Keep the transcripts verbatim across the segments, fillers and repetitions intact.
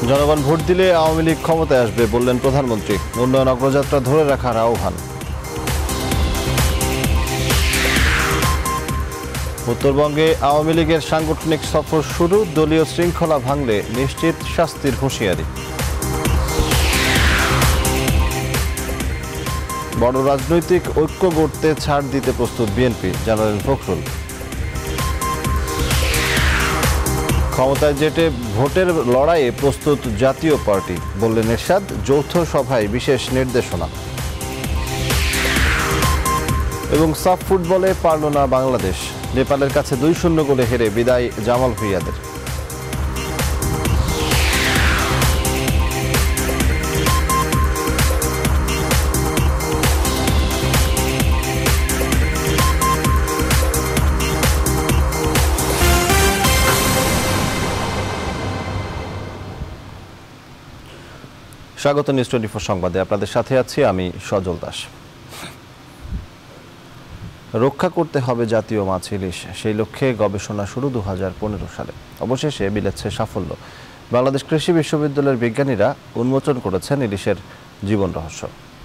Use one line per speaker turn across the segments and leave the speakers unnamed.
জনগণ ভোট দিলে আওয়ামী লীগ ক্ষমতায় আসবে বললেন প্রধানমন্ত্রী। উন্নয়ন অগ্রযাত্রা ধরে রাখার আহ্বান। উত্তরবঙ্গে আওয়ামী লীগের সাংগঠনিক সফর শুরু, দলীয় শৃঙ্খলা ভাঙলে নিশ্চিত শাস্তির হুঁশিয়ারি। বড় রাজনৈতিক ঐক্য গড়তে ছাড় দিতে প্রস্তুত বিএনপি, জানালেন ফখরুল। ক্ষমতায় যেতে ভোটের লড়াইয়ে প্রস্তুত জাতীয় পার্টি, বললেন এরশাদ। যৌথ সভায় বিশেষ নির্দেশনা। এবং সাফ ফুটবলে পারল না বাংলাদেশ, নেপালের কাছে দুই শূন্য গোলে হেরে বিদায় জামাল ভুঁইয়াদের। স্বাগত নিউজ টোয়েন্টি ফোর সংবাদে, আপনাদের সাথে আছি আমি সজল দাস। রক্ষা করতে হবে জাতীয় মাছ ইলিশ, সেই লক্ষ্যে গবেষণা শুরু দু হাজার পনেরো সালে। অবশেষে মিলেছে সাফল্য। বাংলাদেশ কৃষি বিশ্ববিদ্যালয়ের বিজ্ঞানীরা উন্মোচন করেছেন ইলিশের জীবন রহস্য।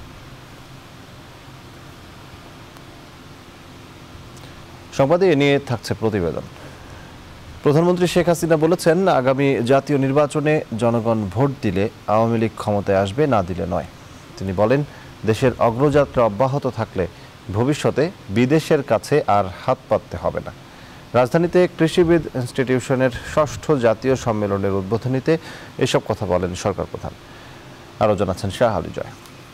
সংবাদে এ নিয়ে থাকছে প্রতিবেদন। প্রধানমন্ত্রী শেখ হাসিনা বলেছেন, আগামী জাতীয় নির্বাচনে জনগণ ভোট দিলে আওয়ামী লীগ ক্ষমতায় আসবে, না দিলে নয়। তিনি বলেন, দেশের অগ্রযাত্রা অব্যাহত থাকলে ভবিষ্যতে বিদেশের কাছে আর হাত পাততে হবে না। রাজধানীতে কৃষিবিদ ইনস্টিটিউশনের ষষ্ঠ জাতীয় সম্মেলনের উদ্বোধনীতে এসব কথা বলেন সরকার প্রধান। আরও জানাচ্ছেন শাহ আলী জয়।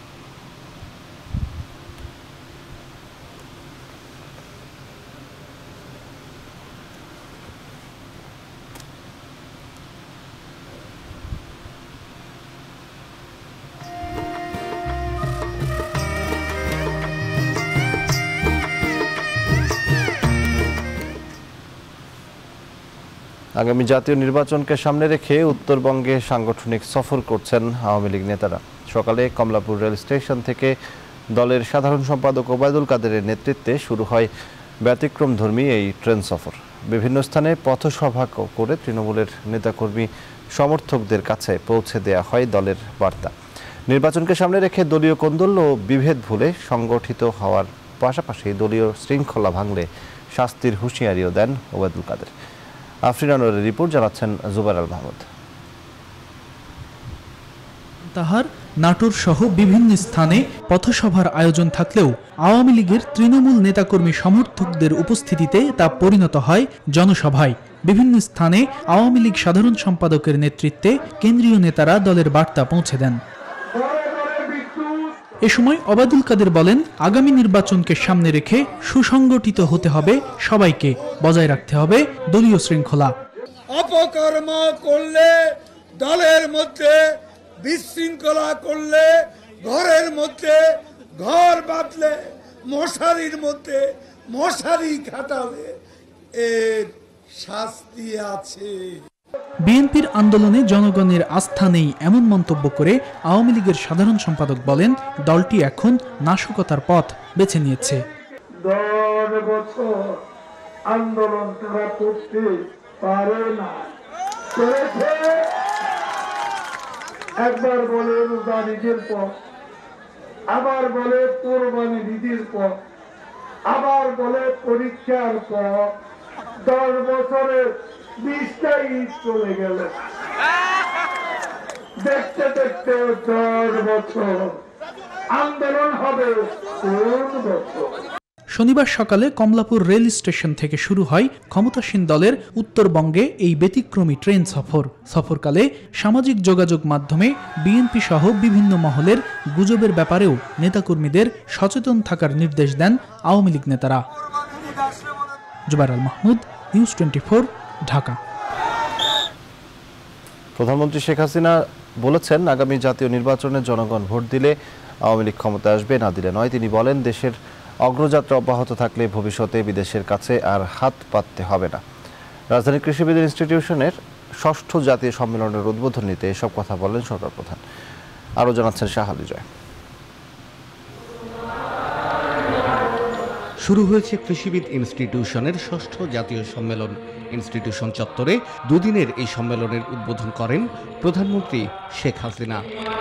আগামী জাতীয় নির্বাচনকে সামনে রেখে উত্তরবঙ্গে সাংগঠনিক সফর করছেন আওয়ামী লীগ নেতারা। সকালে কমলাপুর রেল স্টেশন থেকে দলের সাধারণ সম্পাদক ওবায়দুল কাদেরের নেতৃত্বে শুরু হয় ব্যতিক্রমধর্মী এই ট্রেন সফর। বিভিন্ন স্থানে পথসভা করে তৃণমূলের নেতাকর্মী সমর্থকদের কাছে পৌঁছে দেয়া হয় দলের বার্তা। নির্বাচনকে সামনে রেখে দলীয় কোন্দল ও বিভেদ ভুলে সংগঠিত হওয়ার পাশাপাশি দলীয় শৃঙ্খলা ভাঙলে শাস্তির হুঁশিয়ারিও দেন ওবায়দুল কাদের। আফরিন আনোয়ারের রিপোর্ট, জানাচ্ছেন জুবাইর আল মাহমুদ।
তাহার নাটোর সহ বিভিন্ন স্থানে পথসভার আয়োজন থাকলেও আওয়ামী লীগের তৃণমূল নেতাকর্মী সমর্থকদের উপস্থিতিতে তা পরিণত হয় জনসভায়। বিভিন্ন স্থানে আওয়ামী লীগ সাধারণ সম্পাদকের নেতৃত্বে কেন্দ্রীয় নেতারা দলের বার্তা পৌঁছে দেন। এ সময় ওবায়দুল কাদের বলেন, আগামী নির্বাচনকে সামনে রেখে সুসংগঠিত হতে হবে সবাইকে, বজায় রাখতে হবে দলীয় শৃঙ্খলা।
অপকর্ম করলে, দলের মধ্যে বিশৃঙ্খলা করলে, ঘরের মধ্যে ঘর বাঁধলে, মশারির মধ্যে মশারি খাটালে এর শাস্তি আছে।
বিএনপির আন্দোলনে জনগণের আস্থা নেই এমন মন্তব্য করে আওয়ামী লীগের সাধারণ সম্পাদক বলেন, দলটি এখন নাশকতার পথ বেছে নিয়েছে।
দশ বছর আন্দোলন তারা করতে পারে না, একবার বলে রোজা নিজের পথ, আবার বলে কোরবানি নিজের পথ, আবার বলে পরীক্ষার পথ। দশ বছরে বিশটা ঈদ চলে গেল, দেখতে দেখতে দশ বছর আন্দোলন হবে কোন বছর।
শনিবার সকালে কমলাপুর রেল স্টেশন থেকে শুরু হয় ক্ষমতাসীন দলের উত্তরবঙ্গে এই ব্যতিক্রমী ট্রেন সফর। সফরকালে সামাজিক যোগাযোগ মাধ্যমে বিএনপি সহ বিভিন্ন মহলের গুজবের ব্যাপারেও নেতাকর্মীদের সচেতন থাকার নির্দেশ দেন আওয়ামী লীগ নেতারা। Zubair Al Mahmud, News twenty four, Dhaka.
প্রধানমন্ত্রী শেখ হাসিনা বলেছেন, আগামী জাতীয় নির্বাচনে জনগণ ভোট দিলে আওয়ামী লীগ ক্ষমতায় আসবে, না দিলে নয়। তিনি বলেন, দেশের অগ্রযাত্রা অব্যাহত থাকলে ভবিষ্যতে বিদেশের কাছে আর হাত পাততে হবে না। রাজধানীর কৃষিবিদ ইনস্টিটিউশনের ষষ্ঠ জাতীয় সম্মেলনের উদ্বোধনীতে এসব কথা বলেন সরকার প্রধান। আরও জানাচ্ছেন শাহ আলী জয়।
শুরু হয়েছে কৃষিবিদ ইনস্টিটিউশনের ষষ্ঠ জাতীয় সম্মেলন। ইনস্টিটিউশন চত্বরে দুদিনের এই সম্মেলনের উদ্বোধন করেন প্রধানমন্ত্রী শেখ হাসিনা।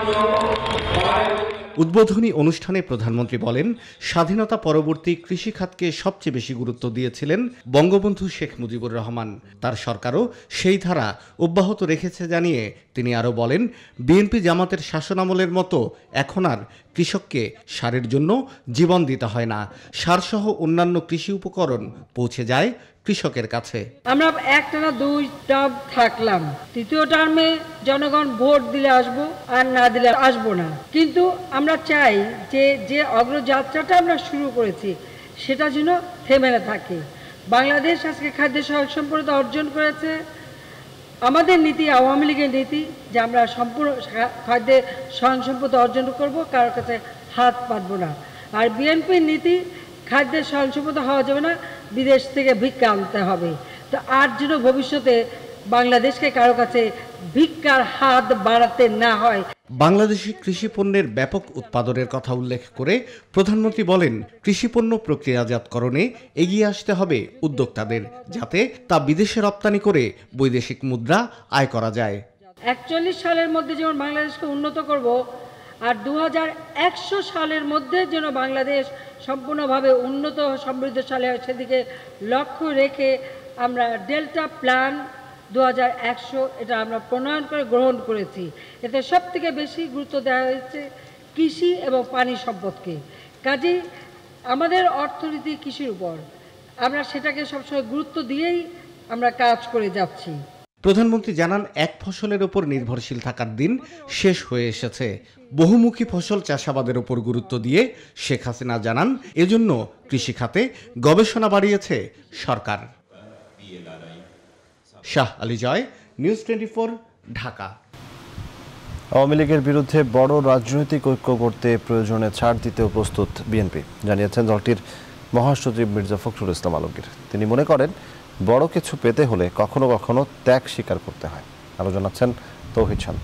উদ্বোধনী অনুষ্ঠানে প্রধানমন্ত্রী বলেন, স্বাধীনতা পরবর্তী কৃষিখাতকে সবচেয়ে বেশি গুরুত্ব দিয়েছিলেন বঙ্গবন্ধু শেখ মুজিবুর রহমান। তার সরকারও সেই ধারা অব্যাহত রেখেছে জানিয়ে তিনি আরও বলেন, বিএনপি জামাতের শাসনামলের মতো এখন আর কৃষককে সারের জন্য জীবন দিতে হয় না। সারসহ অন্যান্য কৃষি উপকরণ পৌঁছে যায় কৃষকের কাছে।
আমরা একটানা দুই টার্ম থাকলাম, তৃতীয় টার্মে জনগণ ভোট দিলে আসবো আর না দিলে আসবো না। কিন্তু আমরা চাই যে যে অগ্রযাত্রাটা আমরা শুরু করেছি সেটা যেন থেমে না থাকে। বাংলাদেশ আজকে খাদ্য স্বয়ংসম্পূর্ণতা অর্জন করেছে। আমাদের নীতি, আওয়ামী লীগের নীতি, যে আমরা সম্পূর্ণ খাদ্যে স্বয়ংসম্পূর্ণতা অর্জন করব, কারোর কাছে হাত পাতবো না। আর বিএনপির নীতি, খাদ্যের স্বয়ংসম্পূর্ণতা হওয়া যাবে না, বিদেশ থেকে ভিক্ষা আনতে হবে। তো আর যেন ভবিষ্যতে বাংলাদেশকে কারো কাছে ভিক্ষার হাত বাড়াতে না হয়।
বাংলাদেশি কৃষি পণ্যের ব্যাপক উৎপাদনের কথা উল্লেখ করে প্রধানমন্ত্রী বলেন, কৃষিপণ্য প্রক্রিয়াজাতকরণে এগিয়ে আসতে হবে উদ্যোক্তাদের, যাতে তা বিদেশে রপ্তানি করে বৈদেশিক মুদ্রা আয় করা যায়।
একচল্লিশ সালের মধ্যে যেমন বাংলাদেশকে উন্নত করব, আর দু হাজার একশো সালের মধ্যে যেন বাংলাদেশ সম্পূর্ণভাবে উন্নত সমৃদ্ধশালী হয়, সেদিকে লক্ষ্য রেখে আমরা ডেল্টা প্ল্যান দু হাজার একশো এটা আমরা প্রণয়ন করে গ্রহণ করেছি। এতে সব থেকে বেশি গুরুত্ব দেওয়া হয়েছে কৃষি এবং পানি সম্পদকে। কাজেই আমাদের অর্থনীতি কৃষির উপর, আমরা সেটাকে সবসময় গুরুত্ব দিয়েই আমরা কাজ করে যাচ্ছি।
প্রধানমন্ত্রী জানান, এক ফসলের উপর নির্ভরশীল থাকার দিন শেষ হয়ে এসেছে। বহুমুখী ফসল চাষাবাদের উপর গুরুত্ব দিয়ে শেখ হাসিনা জানান, এজন্য কৃষি খাতে গবেষণা বাড়িয়েছে সরকার। Shah Ali Joy, News twenty four, Dhaka.
Awami লীগের বিরুদ্ধে বড় রাজনৈতিক ঐক্য করতে প্রয়োজনে ছাড় দিতেও প্রস্তুত বিএনপি, জানিয়েছেন দলটির মহাসচিব মির্জা ফখরুল ইসলাম আলমগীর। তিনি মনে করেন, বড় কিছু পেতে হলে কখনো কখনো ত্যাগ স্বীকার করতে হয়। আরও জানাচ্ছেন তৌহিদ শান্ত।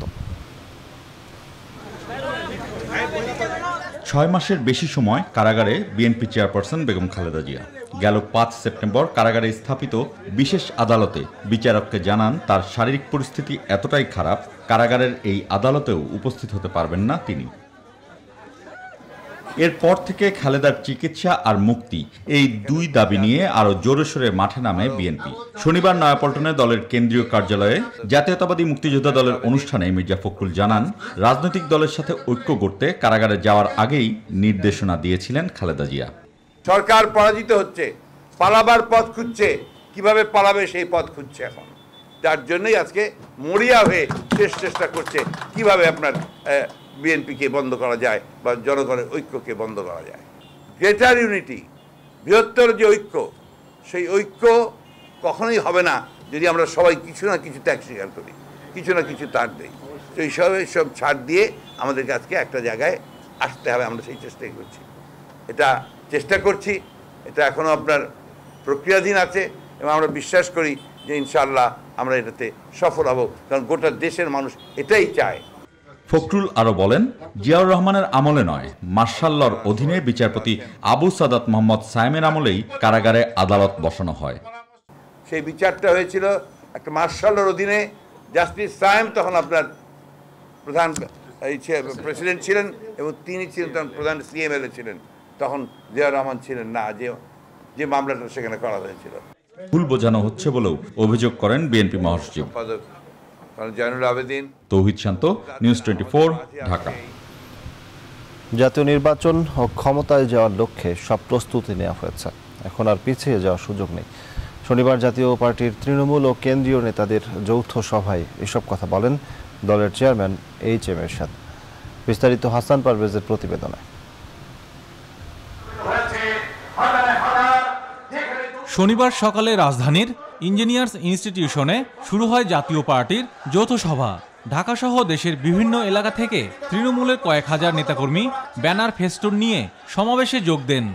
ছয় মাসের বেশি সময় কারাগারে বিএনপি চেয়ারপারসন বেগম খালেদা জিয়া। গেল পাঁচ সেপ্টেম্বর কারাগারে স্থাপিত বিশেষ আদালতে বিচারককে জানান, তার শারীরিক পরিস্থিতি এতটাই খারাপ, কারাগারের এই আদালতেও উপস্থিত হতে পারবেন না তিনি। এরপর থেকে খালেদার চিকিৎসা আর মুক্তি, এই দুই দাবি নিয়ে আরও জোরে সোরে মাঠে নামে বিএনপি। শনিবার নয়াপল্টনে দলের কেন্দ্রীয় কার্যালয়ে জাতীয়তাবাদী মুক্তিযোদ্ধা দলের অনুষ্ঠানে মির্জা ফখরুল জানান, রাজনৈতিক দলের সাথে ঐক্য করতে কারাগারে যাওয়ার আগেই নির্দেশনা দিয়েছিলেন খালেদা জিয়া।
সরকার পরাজিত হচ্ছে, পালাবার পথ খুঁজছে, কিভাবে পালাবে সেই পথ খুঁজছে এখন। তার জন্যই আজকে মরিয়া হয়ে শেষ চেষ্টা করছে কিভাবে আপনার বিএনপিকে বন্ধ করা যায় বা জনগণের ঐক্যকে বন্ধ করা যায়। গ্রেটার ইউনিটি, বৃহত্তর যে ঐক্য, সেই ঐক্য কখনোই হবে না যদি আমরা সবাই কিছু না কিছু ত্যাগ স্বীকার করি, কিছু না কিছু তার দিই। তো এইসব সব ছাড় দিয়ে আমাদেরকে আজকে একটা জায়গায় আসতে হবে, আমরা সেই চেষ্টাই করছি। এটা চেষ্টা করছি, এটা এখনও আপনার প্রক্রিয়াধীন আছে এবং আমরা বিশ্বাস করি যে ইনশাআল্লাহ আমরা এটাতে সফল হব, কারণ গোটা দেশের মানুষ এটাই চায়।
ফখরুল আরও বলেন, জিয়াউর রহমানের আমলে নয়, মার্শাল লর অধীনে বিচারপতি আবু সাদাত মোহাম্মদ সায়েমের আমলেই কারাগারে আদালত বসানো হয়।
সেই বিচারটা হয়েছিল একটা মার্শাল লর অধীনে। জাস্টিস সায়েম তখন আপনার প্রধান প্রেসিডেন্ট ছিলেন এবং তিনি ছিলেন তখন প্রধান সিএমএলএ ছিলেন, তখন জিয়াউর রহমান ছিলেন না, যে যে মামলাটা সেখানে করা হয়েছিল।
ভুল বোঝানো হচ্ছে বলেও অভিযোগ করেন বিএনপি মহাসচিব
Zainul Abedin.
Tauhid Shanto, News twenty four, Dhaka.
জাতীয় নির্বাচন ও ক্ষমতায় যাওয়ার লক্ষ্যে সব প্রস্তুতি নেওয়া হয়েছে, এখন আর পিছিয়ে যাওয়ার সুযোগ নেই। শনিবার জাতীয় পার্টির তৃণমূল ও কেন্দ্রীয় নেতাদের যৌথ সভায় এসব কথা বলেন দলের চেয়ারম্যান এইচ এম এরশাদ। বিস্তারিত হাসান পারভেজের প্রতিবেদনে।
শনিবার সকালে রাজধানীর ইঞ্জিনিয়ার্স ইনস্টিটিউশনে শুরু হয় জাতীয় পার্টির যৌথ সভা। ঢাকাসহ দেশের বিভিন্ন এলাকা থেকে তৃণমূলের কয়েক হাজার নেতাকর্মী ব্যানার ফেস্টুন নিয়ে সমাবেশে যোগ দেন।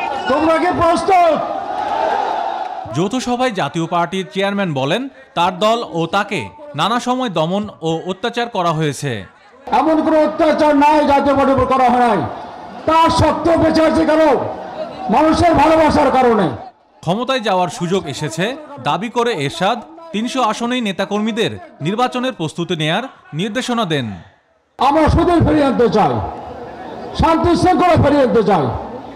যৌথ সভায় জাতীয় পার্টির চেয়ারম্যান বলেন, তার দল ও তাকে নানা সময় দমন ও অত্যাচার করা হয়েছে।
এমন কোনো অত্যাচার নাই জাতীয় পার্টির উপর করা হয় নাই, তার সত্ত্বেও বেঁচে আছে কেন? মানুষের ভালোবাসার কারণে।
ক্ষমতায় যাওয়ার সুযোগ এসেছে দাবি করে এরশাদ তিনশো আসনেই নেতাকর্মীদের নির্বাচনের প্রস্তুতি নেয়ার নির্দেশনা দেন।
আমরা সুদূর ফিরিয়ে আনতে চাই, শান্তি শৃঙ্খলা ফিরিয়ে আনতে চাই,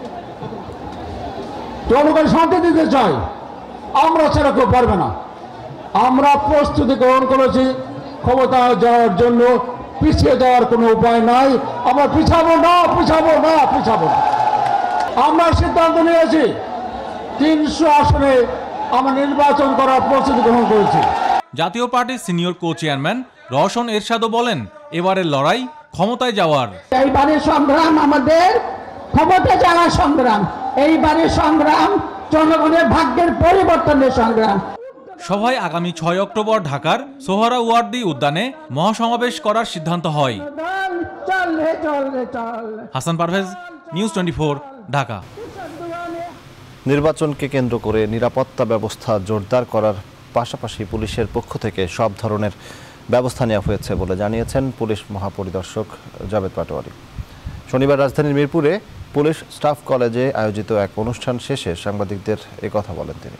জনগণ শান্তি দিতে চাই। আমরা ছাড়া কেউ পারবে না। আমরা প্রস্তুতি গ্রহণ করেছি ক্ষমতা যাওয়ার জন্য, পিছিয়ে যাওয়ার কোনো উপায় নাই। আমরা পিছাবো না, পিছাবো না, পিছাবো না। আমরা সিদ্ধান্ত নিয়েছি তিনশো আসনে আমরা নির্বাচন করার প্রস্তুতি গ্রহণ করেছি।
জাতীয় পার্টির সিনিয়র কো চেয়ারম্যান রওশন এরশাদও বলেন, এবারের লড়াই ক্ষমতায় যাওয়ার।
এইবারের সংগ্রাম আমাদের ক্ষমতা যাওয়ার সংগ্রাম, এইবারের সংগ্রাম জনগণের ভাগ্যের পরিবর্তনের সংগ্রাম।
সভায় আগামী ছয় অক্টোবর ঢাকার সোহরাওয়ার্দী উদ্যানে মহাসমাবেশ করার সিদ্ধান্ত হয়। Hasan Parvez, news twenty four, Dhaka.
নির্বাচনকে কেন্দ্র করে নিরাপত্তা ব্যবস্থা জোরদার করার পাশাপাশি পুলিশের পক্ষ থেকে সব ধরনের ব্যবস্থা নেওয়া হয়েছে বলে জানিয়েছেন পুলিশ মহাপরিদর্শক জাভেদ পাটোয়ারি। শনিবার রাজধানীর মিরপুরে পুলিশ স্টাফ কলেজে আয়োজিত এক অনুষ্ঠান শেষে সাংবাদিকদের একথা বলেন তিনি।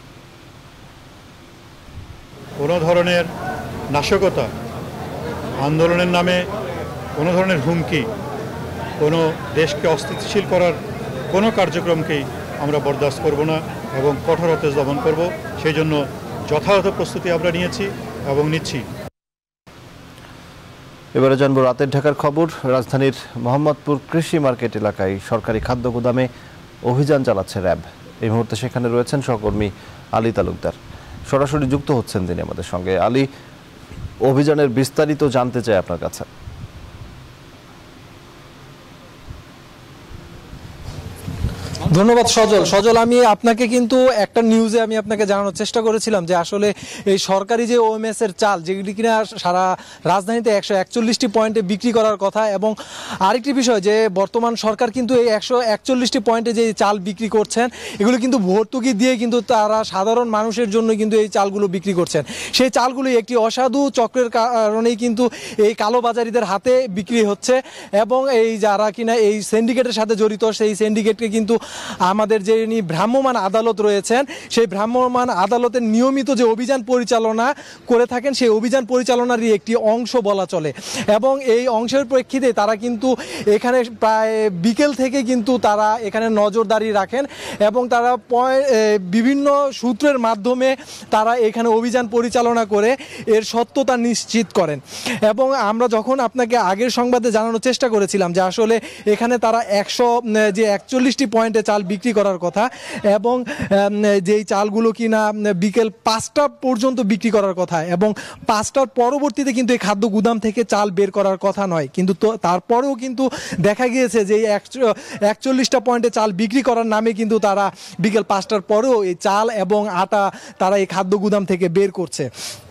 কোনো ধরনের নাশকতা, আন্দোলনের নামে কোনো ধরনের হুমকি, কোনো দেশকে অস্থিতিশীল করার কোনো কার্যক্রমকেই আমরা বরদাস্ত করব না এবং কঠোর হাতে দমন করব। সেই জন্য যথাযথ প্রস্তুতি আমরা নিয়েছি এবং নিচ্ছি।
এবারে জানবো রাতের ঢাকার খবর। রাজধানীর মোহাম্মদপুর কৃষি মার্কেট এলাকায় সরকারি খাদ্য গুদামে অভিযান চালাচ্ছে র্যাব। এই মুহূর্তে সেখানে রয়েছেন সহকর্মী আলী তালুকদার, সরাসরি যুক্ত হচ্ছেন তিনি আমাদের সঙ্গে। আলী, অভিযানের বিস্তারিত জানতে চাই আপনার কাছে।
ধন্যবাদ সজল। সজল, আমি আপনাকে কিন্তু একটা নিউজে আমি আপনাকে জানানোর চেষ্টা করেছিলাম যে আসলে এই সরকারি যে ওএমএস এর চাল, যেগুলি কিনা সারা রাজধানীতে একশো একচল্লিশটি পয়েন্টে বিক্রি করার কথা, এবং আরেকটি বিষয় যে বর্তমান সরকার কিন্তু এই একশো একচল্লিশটি পয়েন্টে যে চাল বিক্রি করছেন, এগুলো কিন্তু ভর্তুকি দিয়ে কিন্তু তারা সাধারণ মানুষের জন্য কিন্তু এই চালগুলো বিক্রি করছেন। সেই চালগুলো একটি অসাধু চক্রের কারণেই কিন্তু এই কালোবাজারিদের হাতে বিক্রি হচ্ছে, এবং এই যারা কিনা এই সিন্ডিকেটের সাথে জড়িত, সেই সিন্ডিকেটকে কিন্তু আমাদের যে ভ্রাম্যমাণ আদালত রয়েছেন, সেই ভ্রাম্যমাণ আদালতের নিয়মিত যে অভিযান পরিচালনা করে থাকেন, সেই অভিযান পরিচালনারই একটি অংশ বলা চলে। এবং এই অংশের প্রেক্ষিতে তারা কিন্তু এখানে প্রায় বিকেল থেকে কিন্তু তারা এখানে নজরদারি রাখেন, এবং তারা বিভিন্ন সূত্রের মাধ্যমে তারা এখানে অভিযান পরিচালনা করে এর সত্যতা নিশ্চিত করেন। এবং আমরা যখন আপনাকে আগের সংবাদে জানানোর চেষ্টা করেছিলাম যে আসলে এখানে তারা একশো যে একচল্লিশটি পয়েন্টে চাল বিক্রি করার কথা, এবং যেই চালগুলো কিনা বিকেল পাঁচটা পর্যন্ত বিক্রি করার কথা, এবং পাঁচটার পরবর্তীতে কিন্তু এই খাদ্য গুদাম থেকে চাল বের করার কথা নয়, কিন্তু তো তারপরেও কিন্তু দেখা গিয়েছে যে একচল্লিশটা পয়েন্টে চাল বিক্রি করার নামে কিন্তু তারা বিকেল পাঁচটার পরেও এই চাল এবং আটা তারা এই খাদ্য গুদাম থেকে বের করছে।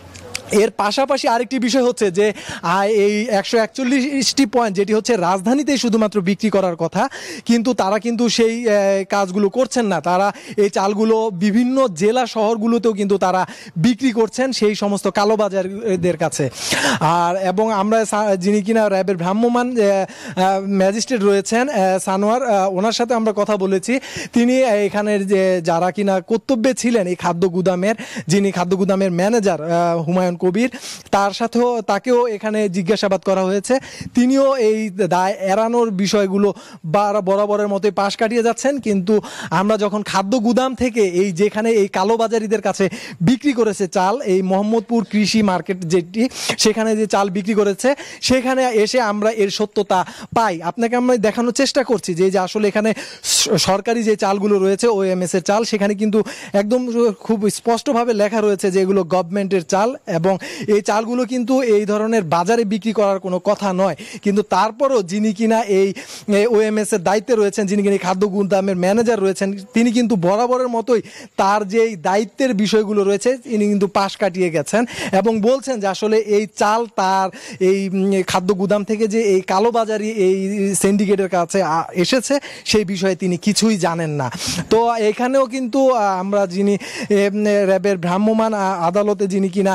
এর পাশাপাশি আরেকটি বিষয় হচ্ছে যে এই একশো একচল্লিশটি পয়েন্ট যেটি হচ্ছে রাজধানীতেই শুধুমাত্র বিক্রি করার কথা, কিন্তু তারা কিন্তু সেই কাজগুলো করছেন না। তারা এই চালগুলো বিভিন্ন জেলা শহরগুলোতেও কিন্তু তারা বিক্রি করছেন সেই সমস্ত কালোবাজারদের কাছে। আর এবং আমরা যিনি কিনা র্যাবের ভ্রাম্যমাণ ম্যাজিস্ট্রেট রয়েছেন সানোয়ার, ওনার সাথে আমরা কথা বলেছি। তিনি এখানের যে যারা কিনা কর্তব্যে ছিলেন এই খাদ্য গুদামের, যিনি খাদ্য গুদামের ম্যানেজার হুমায়ুন কবির, তার সাথেও তাকেও এখানে জিজ্ঞাসাবাদ করা হয়েছে। তিনিও এই দায় এড়ানোর বিষয়গুলো বরাবরের মতোই পাশ কাটিয়ে যাচ্ছেন। কিন্তু আমরা যখন খাদ্য গুদাম থেকে এই যেখানে এই কালোবাজারিদের কাছে বিক্রি করেছে চাল, এই মোহাম্মদপুর কৃষি মার্কেট যেটি, সেখানে যে চাল বিক্রি করেছে, সেখানে এসে আমরা এর সত্যতা পাই। আপনাকে আমরা দেখানোর চেষ্টা করছি যে আসলে এখানে সরকারি যে চালগুলো রয়েছে ওএমএস এর চাল, সেখানে কিন্তু একদম খুব স্পষ্টভাবে লেখা রয়েছে যে এগুলো গভর্নমেন্টের চাল, এবং এই চালগুলো কিন্তু এই ধরনের বাজারে বিক্রি করার কোনো কথা নয়। কিন্তু তারপরও যিনি কিনা এই ওএমএস এর দায়িত্বে রয়েছেন, যিনি কিনা খাদ্য গুদামের ম্যানেজার রয়েছেন, তিনি কিন্তু বরাবরের মতোই তার যে দায়িত্বের বিষয়গুলো রয়েছে তিনি কিন্তু পাশ কাটিয়ে গেছেন, এবং বলছেন যে আসলে এই চাল তার এই খাদ্য গুদাম থেকে যে এই কালোবাজারি এই সিন্ডিকেটের কাছে এসেছে সেই বিষয়ে তিনি কিছুই জানেন না। তো এখানেও কিন্তু আমরা যিনি র্যাবের ভ্রাম্যমাণ আদালতে যিনি কিনা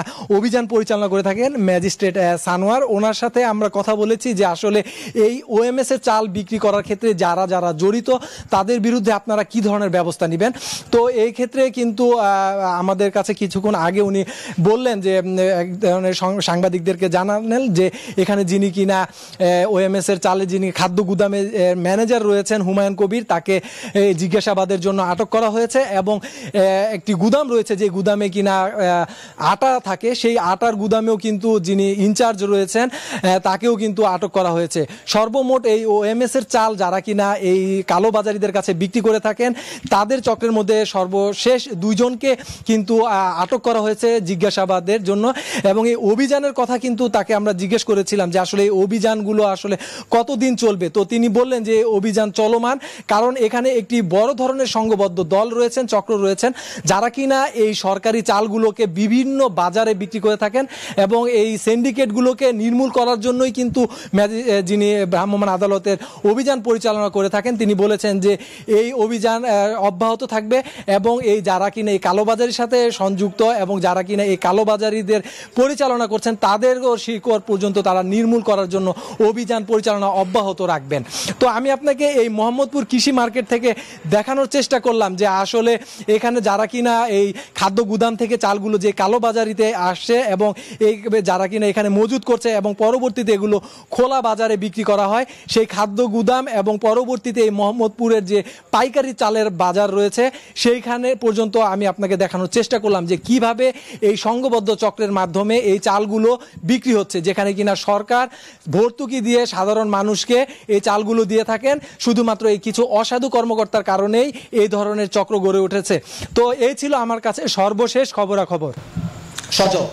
অভিযান পরিচালনা করে থাকেন ম্যাজিস্ট্রেট সানোয়ার। ওনার সাথে আমরা কথা বলেছি যে আসলে এই ওএমএস এর চাল বিক্রি করার ক্ষেত্রে যারা যারা জড়িত তাদের বিরুদ্ধে আপনারা কি ধরনের ব্যবস্থা নেবেন। তো এই ক্ষেত্রে কিন্তু আমাদের কাছে কিছুক্ষণ আগে উনি বললেন যে এক ধরনের সাংবাদিকদেরকে জানালেন যে এখানে যিনি কিনা ওএমএস এর চালে যিনি খাদ্য গুদামে ম্যানেজার রয়েছেন হুমায়ুন কবির, তাকে জিজ্ঞাসাবাদের জন্য আটক করা হয়েছে এবং একটি গুদাম রয়েছে যে গুদামে কিনা আটা থাকে, সেই আটার গুদামেও কিন্তু যিনি ইনচার্জ রয়েছেন তাকেও কিন্তু আটক করা হয়েছে। সর্বমোট এই ওএমএস এর চাল যারা কিনা এই কালোবাজারিদের কাছে বিক্রি করে থাকেন তাদের চক্রের মধ্যে সর্বশেষ দুইজনকে কিন্তু আটক করা হয়েছে জিজ্ঞাসাবাদের জন্য। এবং এই অভিযানের কথা কিন্তু তাকে আমরা জিজ্ঞেস করেছিলাম যে আসলে এই অভিযানগুলো আসলে কতদিন চলবে। তো তিনি বললেন যে অভিযান চলমান, কারণ এখানে একটি বড় ধরনের সংঘবদ্ধ দল রয়েছেন, চক্র রয়েছেন যারা কিনা এই সরকারি চালগুলোকে বিভিন্ন বাজারে বিক্রি করে থাকেন এবং এই সিন্ডিকেটগুলোকে নির্মূল করার জন্যই কিন্তু যিনি ভ্রাম্যমাণ আদালতের অভিযান পরিচালনা করে থাকেন তিনি বলেছেন যে এই অভিযান অব্যাহত থাকবে এবং এই যারা কিনা এই কালোবাজারির সাথে সংযুক্ত এবং যারা কিনা এই কালোবাজারিদের পরিচালনা করছেন তাদেরও শিকড় পর্যন্ত তারা নির্মূল করার জন্য অভিযান পরিচালনা অব্যাহত রাখবেন। তো আমি আপনাকে এই মোহাম্মদপুর কৃষি মার্কেট থেকে দেখানোর চেষ্টা করলাম যে আসলে এখানে যারা কিনা এই খাদ্য গুদাম থেকে চালগুলো যে কালোবাজারিতে আসছে এবং এই যারা কিনা এখানে মজুত করছে এবং পরবর্তীতে এগুলো খোলা বাজারে বিক্রি করা হয়, সেই খাদ্য গুদাম এবং পরবর্তীতে এই মোহাম্মদপুরের যে পাইকারি চালের বাজার রয়েছে সেইখানে পর্যন্ত আমি আপনাকে দেখানোর চেষ্টা করলাম যে কিভাবে এই সংঘবদ্ধ চক্রের মাধ্যমে এই চালগুলো বিক্রি হচ্ছে, যেখানে কিনা সরকার ভর্তুকি দিয়ে সাধারণ মানুষকে এই চালগুলো দিয়ে থাকেন শুধুমাত্র এই কিছু অসাধু কর্মকর্তার কারণেই এই ধরনের চক্র গড়ে উঠেছে। তো এই ছিল আমার কাছে সর্বশেষ খবরাখবর। সজল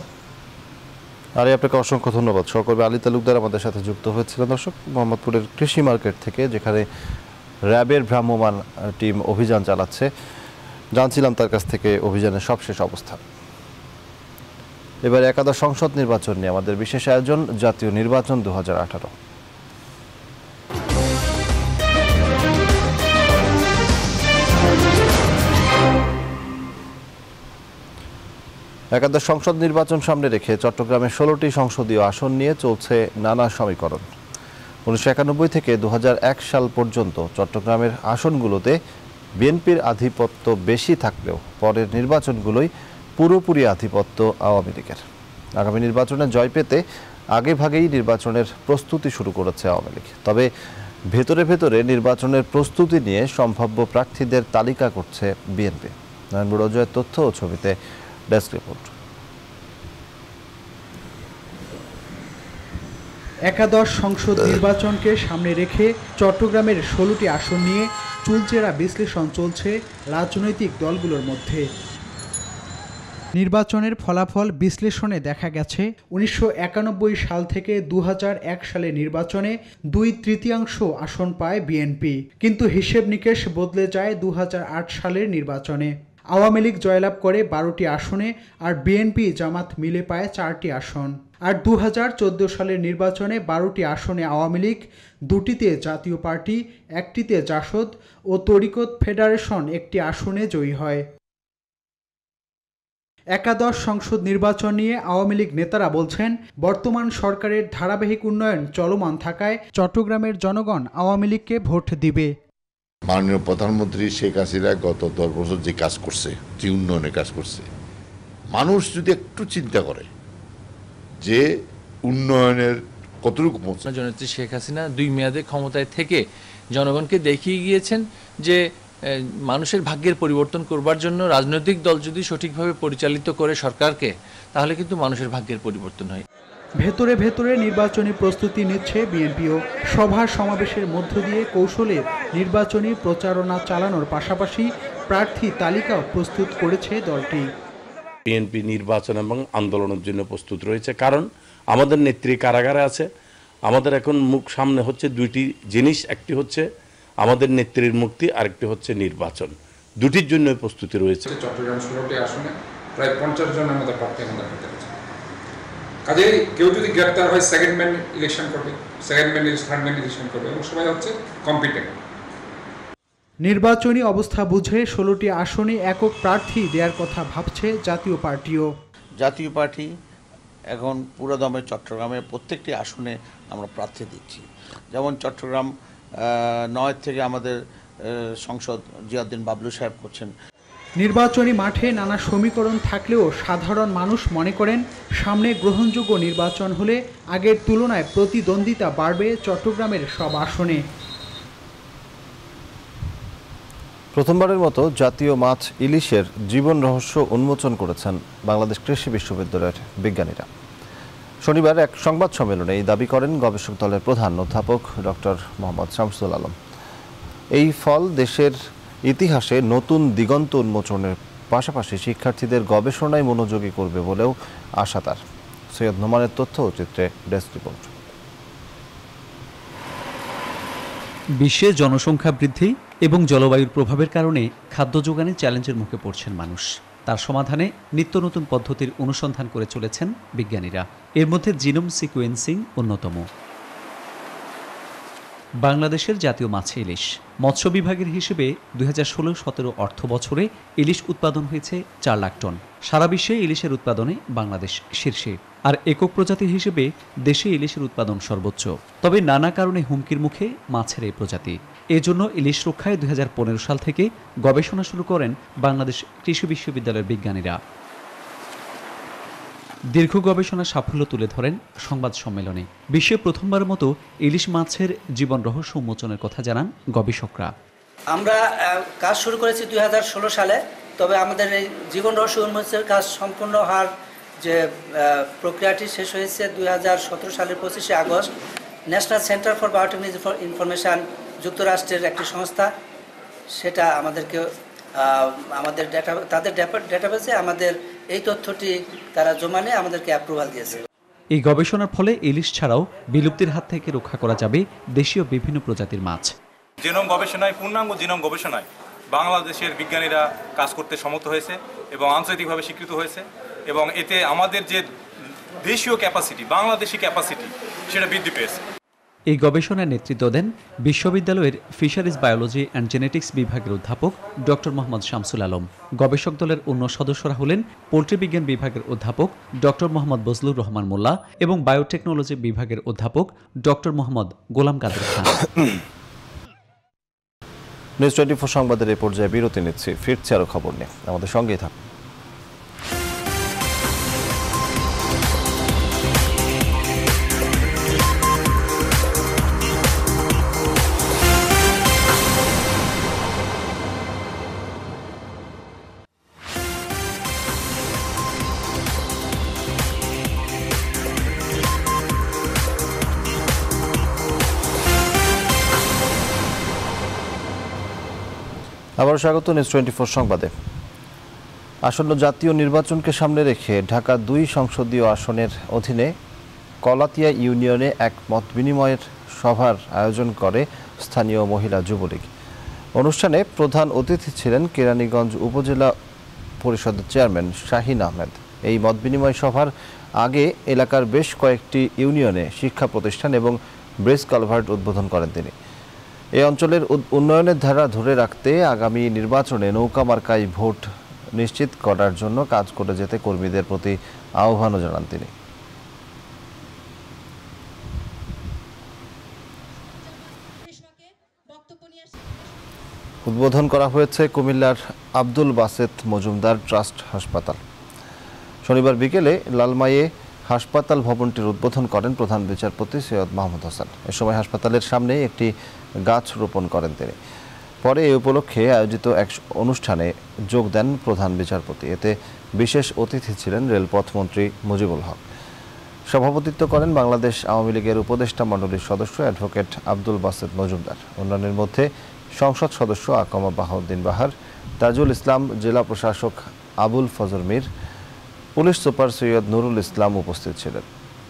আরে আপনাকে অসংখ্য ধন্যবাদ। সহকর্মী আলী তালুকদার আমাদের সাথে যুক্ত হয়েছিলেন দর্শক মোহাম্মদপুরের কৃষি মার্কেট থেকে, যেখানে র্যাবের ভ্রাম্যমাণ টিম অভিযান চালাচ্ছে। জানছিলাম তার কাছ থেকে অভিযানের সবশেষ অবস্থা। এবার একাদশ সংসদ নির্বাচন নিয়ে আমাদের বিশেষ আয়োজন জাতীয় নির্বাচন দু হাজার আঠারো। একাদশ সংসদ নির্বাচন সামনে রেখে চট্টগ্রামের ষোলোটি সংসদীয় আসন নিয়ে চলছে নানা সমীকরণ। উনিশশো একানব্বই থেকে দু হাজার এক সাল পর্যন্ত চট্টগ্রামের আসনগুলোতে বিএনপির আধিপত্য বেশি থাকলেও পরের নির্বাচনগুলোই পুরোপুরি আধিপত্য আওয়ামী লীগের। আগামী নির্বাচনে জয় পেতে আগে ভাগেই নির্বাচনের প্রস্তুতি শুরু করেছে আওয়ামী লীগ। তবে ভেতরে ভেতরে নির্বাচনের প্রস্তুতি নিয়ে সম্ভাব্য প্রার্থীদের তালিকা করছে বিএনপি। নয়ন রজয়ের তথ্য ও ছবিতে ডেস্ক রিপোর্ট।
একাদশ সংসদ নির্বাচনকে সামনে রেখে চট্টগ্রামের ষোলোটি আসন নিয়ে চুলচেরা বিশ্লেষণ চলছে রাজনৈতিক দলগুলোর মধ্যে। নির্বাচনের ফলাফল বিশ্লেষণে দেখা গেছে উনিশশো একানব্বই সাল থেকে দু হাজার এক সালের নির্বাচনে দুই তৃতীয়াংশ আসন পায় বিএনপি, কিন্তু হিসেব নিকেশ বদলে যায় দু হাজার আট সালের নির্বাচনে। আওয়ামী লীগ জয়লাভ করে বারোটি আসনে আর বিএনপি জামাত মিলে পায় চারটি আসন। আর দু হাজার চোদ্দ সালের নির্বাচনে বারোটি আসনে আওয়ামী লীগ, দুটিতে জাতীয় পার্টি, একটিতে জাসদ ও তরিকত ফেডারেশন একটি আসনে জয়ী হয়। একাদশ সংসদ নির্বাচন নিয়ে আওয়ামী লীগ নেতারা বলছেন, বর্তমান সরকারের ধারাবাহিক উন্নয়ন চলমান থাকায় চট্টগ্রামের জনগণ আওয়ামী লীগকে ভোট দিবে।
মাননীয় প্রধানমন্ত্রী শেখ হাসিনা গত দশ বছর যে কাজ করছে, যে উন্নয়নের কাজ করছে, মানুষ যদি একটু চিন্তা করে যে উন্নয়নের কতটুকু পৌঁছে।
জননেত্রী শেখ হাসিনা দুই মেয়াদে ক্ষমতায় থেকে জনগণকে দেখিয়ে গিয়েছেন যে মানুষের ভাগ্যের পরিবর্তন করবার জন্য রাজনৈতিক দল যদি সঠিকভাবে পরিচালিত করে সরকারকে, তাহলে কিন্তু মানুষের ভাগ্যের পরিবর্তন হয়।
ভেতরে ভেতরে নির্বাচনী প্রস্তুতি নিচ্ছে বিএনপিও। সভা সমাবেশের মধ্য দিয়ে কৌশলে নির্বাচনী প্রচারণা চালানোর পাশাপাশি প্রার্থী তালিকাও প্রস্তুত করেছে দলটি।
বিএনপি নির্বাচন এবং আন্দোলনের জন্য প্রস্তুত রয়েছে, কারণ আমাদের নেত্রী কারাগারে আছে। আমাদের এখন মুখ সামনে হচ্ছে দুইটি জিনিস, একটি হচ্ছে আমাদের নেত্রীর মুক্তি, আরেকটি হচ্ছে নির্বাচন। দুটির জন্য প্রস্তুতি রয়েছে।
চট্টগ্রাম ষোলোটি আসনে প্রায় পঞ্চাশ জনের মতো প্রার্থী আমাদের হাতে রয়েছে। কাজে কেউ যদি গ্রেপ্তার হয় সেকেন্ড ম্যান ইলেকশন করবে, second man third man election করবে এবং সবাই হচ্ছে কম্পিটেন্ট।
নির্বাচনী অবস্থা বুঝে ষোলোটি আসনে একক প্রার্থী দেওয়ার কথা ভাবছে জাতীয় পার্টিও।
জাতীয় পার্টি এখন পুরো দমে চট্টগ্রামের প্রত্যেকটি আসনে আমরা প্রার্থী দিচ্ছি। যেমন চট্টগ্রাম নয় থেকে আমাদের সংসদ জিয়াউদ্দিন বাবলু সাহেব করছেন।
নির্বাচনী মাঠে নানা সমীকরণ থাকলেও সাধারণ মানুষ মনে করেন সামনে গ্রহণযোগ্য নির্বাচন হলে আগের তুলনায় প্রতিদ্বন্দ্বিতা বাড়বে চট্টগ্রামের সব আসনে।
প্রথমবারের মতো জাতীয় মাছ ইলিশের জীবন রহস্য উন্মোচন করেছেন বাংলাদেশ কৃষি বিশ্ববিদ্যালয়ের বিজ্ঞানীরা। শনিবার এক সংবাদ সম্মেলনে এই দাবি করেন গবেষক দলের প্রধান অধ্যাপক ডক্টর মোহাম্মদ শামসুল আলম। এই ফল দেশের ইতিহাসে নতুন দিগন্ত উন্মোচনের পাশাপাশি শিক্ষার্থীদের গবেষণায় মনোযোগী করবে বলেও আশা তার। সৈয়দ নোমানের তথ্য ও চিত্রে ডেস্ক রিপোর্ট।
বিশ্বে জনসংখ্যা বৃদ্ধি এবং জলবায়ুর প্রভাবের কারণে খাদ্য যোগানে চ্যালেঞ্জের মুখে পড়ছেন মানুষ। তার সমাধানে নিত্য নতুন পদ্ধতির অনুসন্ধান করে চলেছেন বিজ্ঞানীরা। এর মধ্যে জিনোম সিকোয়েন্সিং অন্যতম। বাংলাদেশের জাতীয় মাছ ইলিশ মৎস্য বিভাগের হিসেবে দুই হাজার ষোলো সতেরো অর্থ বছরে ইলিশ উৎপাদন হয়েছে চার লাখ টন। সারা বিশ্বে ইলিশের উৎপাদনে বাংলাদেশ শীর্ষে, আর একক প্রজাতি হিসেবে দেশে ইলিশের উৎপাদন সর্বোচ্চ। তবে নানা কারণে হুমকির মুখে মাছের এই প্রজাতি। এজন্য ইলিশ রক্ষায় দুই হাজার পনেরো সাল থেকে গবেষণা শুরু করেন বাংলাদেশ কৃষি বিশ্ববিদ্যালয়ের বিজ্ঞানীরা। দীর্ঘ গবেষণা সাফল্য তুলে ধরেন সংবাদ সম্মেলনে। বিশ্বে প্রথমবারের মতো ইলিশ মাছের জীবন রহস্য উন্মোচনের কথা জানান গবেষকরা।
আমরা কাজ শুরু করেছি দুই হাজার ষোলো সালে, তবে আমাদের এই জীবন রহস্য উন্মোচনের কাজ সম্পূর্ণ হওয়ার যে প্রক্রিয়াটি শেষ হয়েছে দুই হাজার সতেরো সালের পঁচিশে August. National centre for biotechnology for information যুক্তরাষ্ট্রের একটি সংস্থা, সেটা আমাদেরকে আমাদের ডেটা তাদের ডেটাবেসে আমাদের এই তথ্যটি তারা জমা নিয়ে আমাদেরকে অ্যাপ্রুভাল দিয়েছে।
এই গবেষণার ফলে ইলিশ ছাড়াও বিলুপ্তির হাত থেকে রক্ষা করা যাবে দেশীয় বিভিন্ন প্রজাতির মাছ।
জিনোম গবেষণায়, পূর্ণাঙ্গ জিনোম গবেষণায় বাংলাদেশের বিজ্ঞানীরা কাজ করতে সমর্থ হয়েছে এবং আন্তর্জাতিকভাবে স্বীকৃত হয়েছে, এবং এতে আমাদের যে দেশীয় ক্যাপাসিটি, বাংলাদেশি ক্যাপাসিটি, সেটা বৃদ্ধি পেয়েছে।
এই গবেষণায় নেতৃত্ব দেন বিশ্ববিদ্যালয়ের ফিশারিজ বায়োলজি অ্যান্ড জেনেটিক্স বিভাগের অধ্যাপক ডক্টর মোহাম্মদ শামসুল আলম। গবেষক দলের অন্য সদস্যরা হলেন পোল্ট্রি বিজ্ঞান বিভাগের অধ্যাপক ডক্টর মোহাম্মদ বজলুর রহমান মোল্লা এবং বায়োটেকনোলজি বিভাগের অধ্যাপক doctor Mohammad Golam Kader Khan.
News twenty four সংবাদের এই পর্যায়ে বিরতি নিচ্ছি, ফিরছি আরও খবর নিয়ে, আমাদের সঙ্গেই থাকুন। আবার স্বাগত নিউজ টোয়েন্টি ফোর সংবাদে। আসন্ন জাতীয় নির্বাচনকে সামনে রেখে ঢাকা দুই সংসদীয় আসনের অধীনে কলাতিয়া ইউনিয়নে এক মত বিনিময়ের সভার আয়োজন করে স্থানীয় মহিলা যুবলীগ। অনুষ্ঠানে প্রধান অতিথি ছিলেন কেরানীগঞ্জ উপজেলা পরিষদের চেয়ারম্যান শাহিন আহমেদ। এই মত বিনিময় সভার আগে এলাকার বেশ কয়েকটি ইউনিয়নে শিক্ষা প্রতিষ্ঠান এবং ব্রিজ কালভার্ট উদ্বোধন করেন তিনি। এই অঞ্চলের উন্নয়নের ধারা ধরে রাখতে আগামী নির্বাচনে নৌকা মার্কায় ভোট নিশ্চিত করার জন্য কাজ করে যেতে কর্মীদের প্রতি আহ্বানও জানান তিনি। উদ্বোধন করা হয়েছে কুমিল্লার আব্দুল বাসেত মজুমদার ট্রাস্ট হাসপাতাল। শনিবার বিকেলে লালমাইয়ে হাসপাতাল ভবনটির উদ্বোধন করেন প্রধান বিচারপতি সৈয়দ মাহমুদ হাসান। এ সময় হাসপাতালের সামনে একটি গাছ রোপণ করেন তিনি। পরে এই উপলক্ষে আয়োজিত এক অনুষ্ঠানে যোগ দেন প্রধান বিচারপতি। এতে বিশেষ অতিথি ছিলেন রেলপথ মন্ত্রী মুজিবুল হক। সভাপতিত্ব করেন বাংলাদেশ আওয়ামী লীগের উপদেষ্টা মণ্ডলীর সদস্য অ্যাডভোকেট আব্দুল বাসেত মজুমদার। অন্যান্যের মধ্যে সংসদ সদস্য আকমা বাহাউদ্দিন বাহার, তাজুল ইসলাম, জেলা প্রশাসক আবুল ফজর মীর, পুলিশ সুপার সৈয়দ নুরুল ইসলাম উপস্থিত ছিলেন।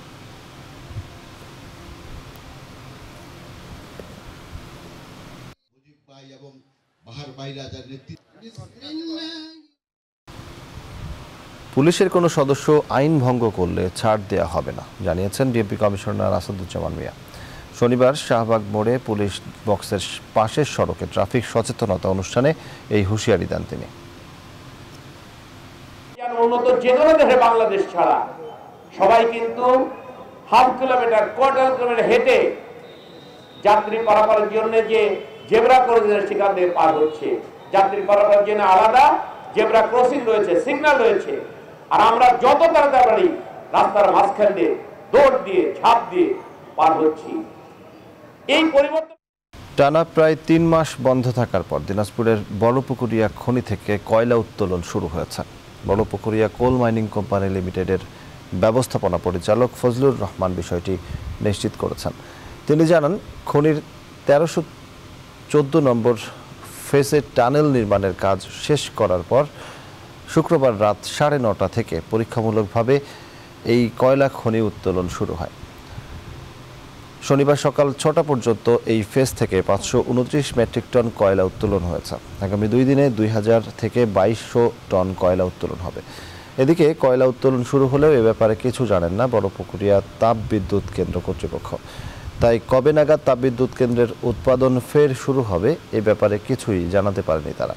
পুলিশের কোনো সদস্য আইন ভঙ্গ করলে ছাড় দেওয়া হবে না, জানিয়েছেন ডিএমপি কমিশনার আসাদুজ্জামান মিয়া। শনিবার শাহবাগ মোড়ে পুলিশ বক্সের পাশের সড়কে ট্রাফিক সচেতনতা অনুষ্ঠানে এই হুঁশিয়ারি দেন তিনি।
উন্নত যে কোনো দেশে বাংলাদেশ ছাড়া সবাই কিন্তু হাফ কিলোমিটার কোয়ার্টার কিলোমিটার হেঁটে যাত্রী পারাপারের জন্য যে জেব্রা ক্রসিং সেখান থেকে পার হচ্ছে। যাত্রী পারাপারের জন্য আলাদা জেব্রা ক্রসিং রয়েছে, সিগন্যাল রয়েছে। আর আমরা যত তাড়াতাড়ি রাস্তার মাঝখান দিয়ে দৌড় দিয়ে ঝাঁপ দিয়ে পার হচ্ছি। এই পরিবর্তন
টানা প্রায় তিন মাস বন্ধ থাকার পর দিনাজপুরের বড়পুকুরিয়া খনি থেকে কয়লা উত্তোলন শুরু হয়েছে। বড়পুকুরিয়া কোল মাইনিং কোম্পানি লিমিটেডের ব্যবস্থাপনা পরিচালক ফজলুর রহমান বিষয়টি নিশ্চিত করেছেন। তিনি জানান, খনির তেরোশো চোদ্দ নম্বর ফেসে টানেল নির্মাণের কাজ শেষ করার পর শুক্রবার রাত সাড়ে নটা থেকে পরীক্ষামূলকভাবে এই কয়লা খনি উত্তোলন শুরু হয়। শনিবার সকাল ছটা পর্যন্ত এই ফেজ থেকে পাঁচশো উনত্রিশ মেট্রিক টন কয়লা উত্তোলন হয়েছে। আগামী দুই দিনে দুই হাজার থেকে বাইশশো টন কয়লা উত্তোলন হবে। এদিকে কয়লা উত্তোলন শুরু হলেও এ ব্যাপারে কিছু জানেন না বড়পুকুরিয়া তাপ বিদ্যুৎ কেন্দ্র কর্তৃপক্ষ। তাই কবে নাগাদ তাপবিদ্যুৎ কেন্দ্রের উৎপাদন ফের শুরু হবে এ ব্যাপারে কিছুই জানাতে পারেনি তারা।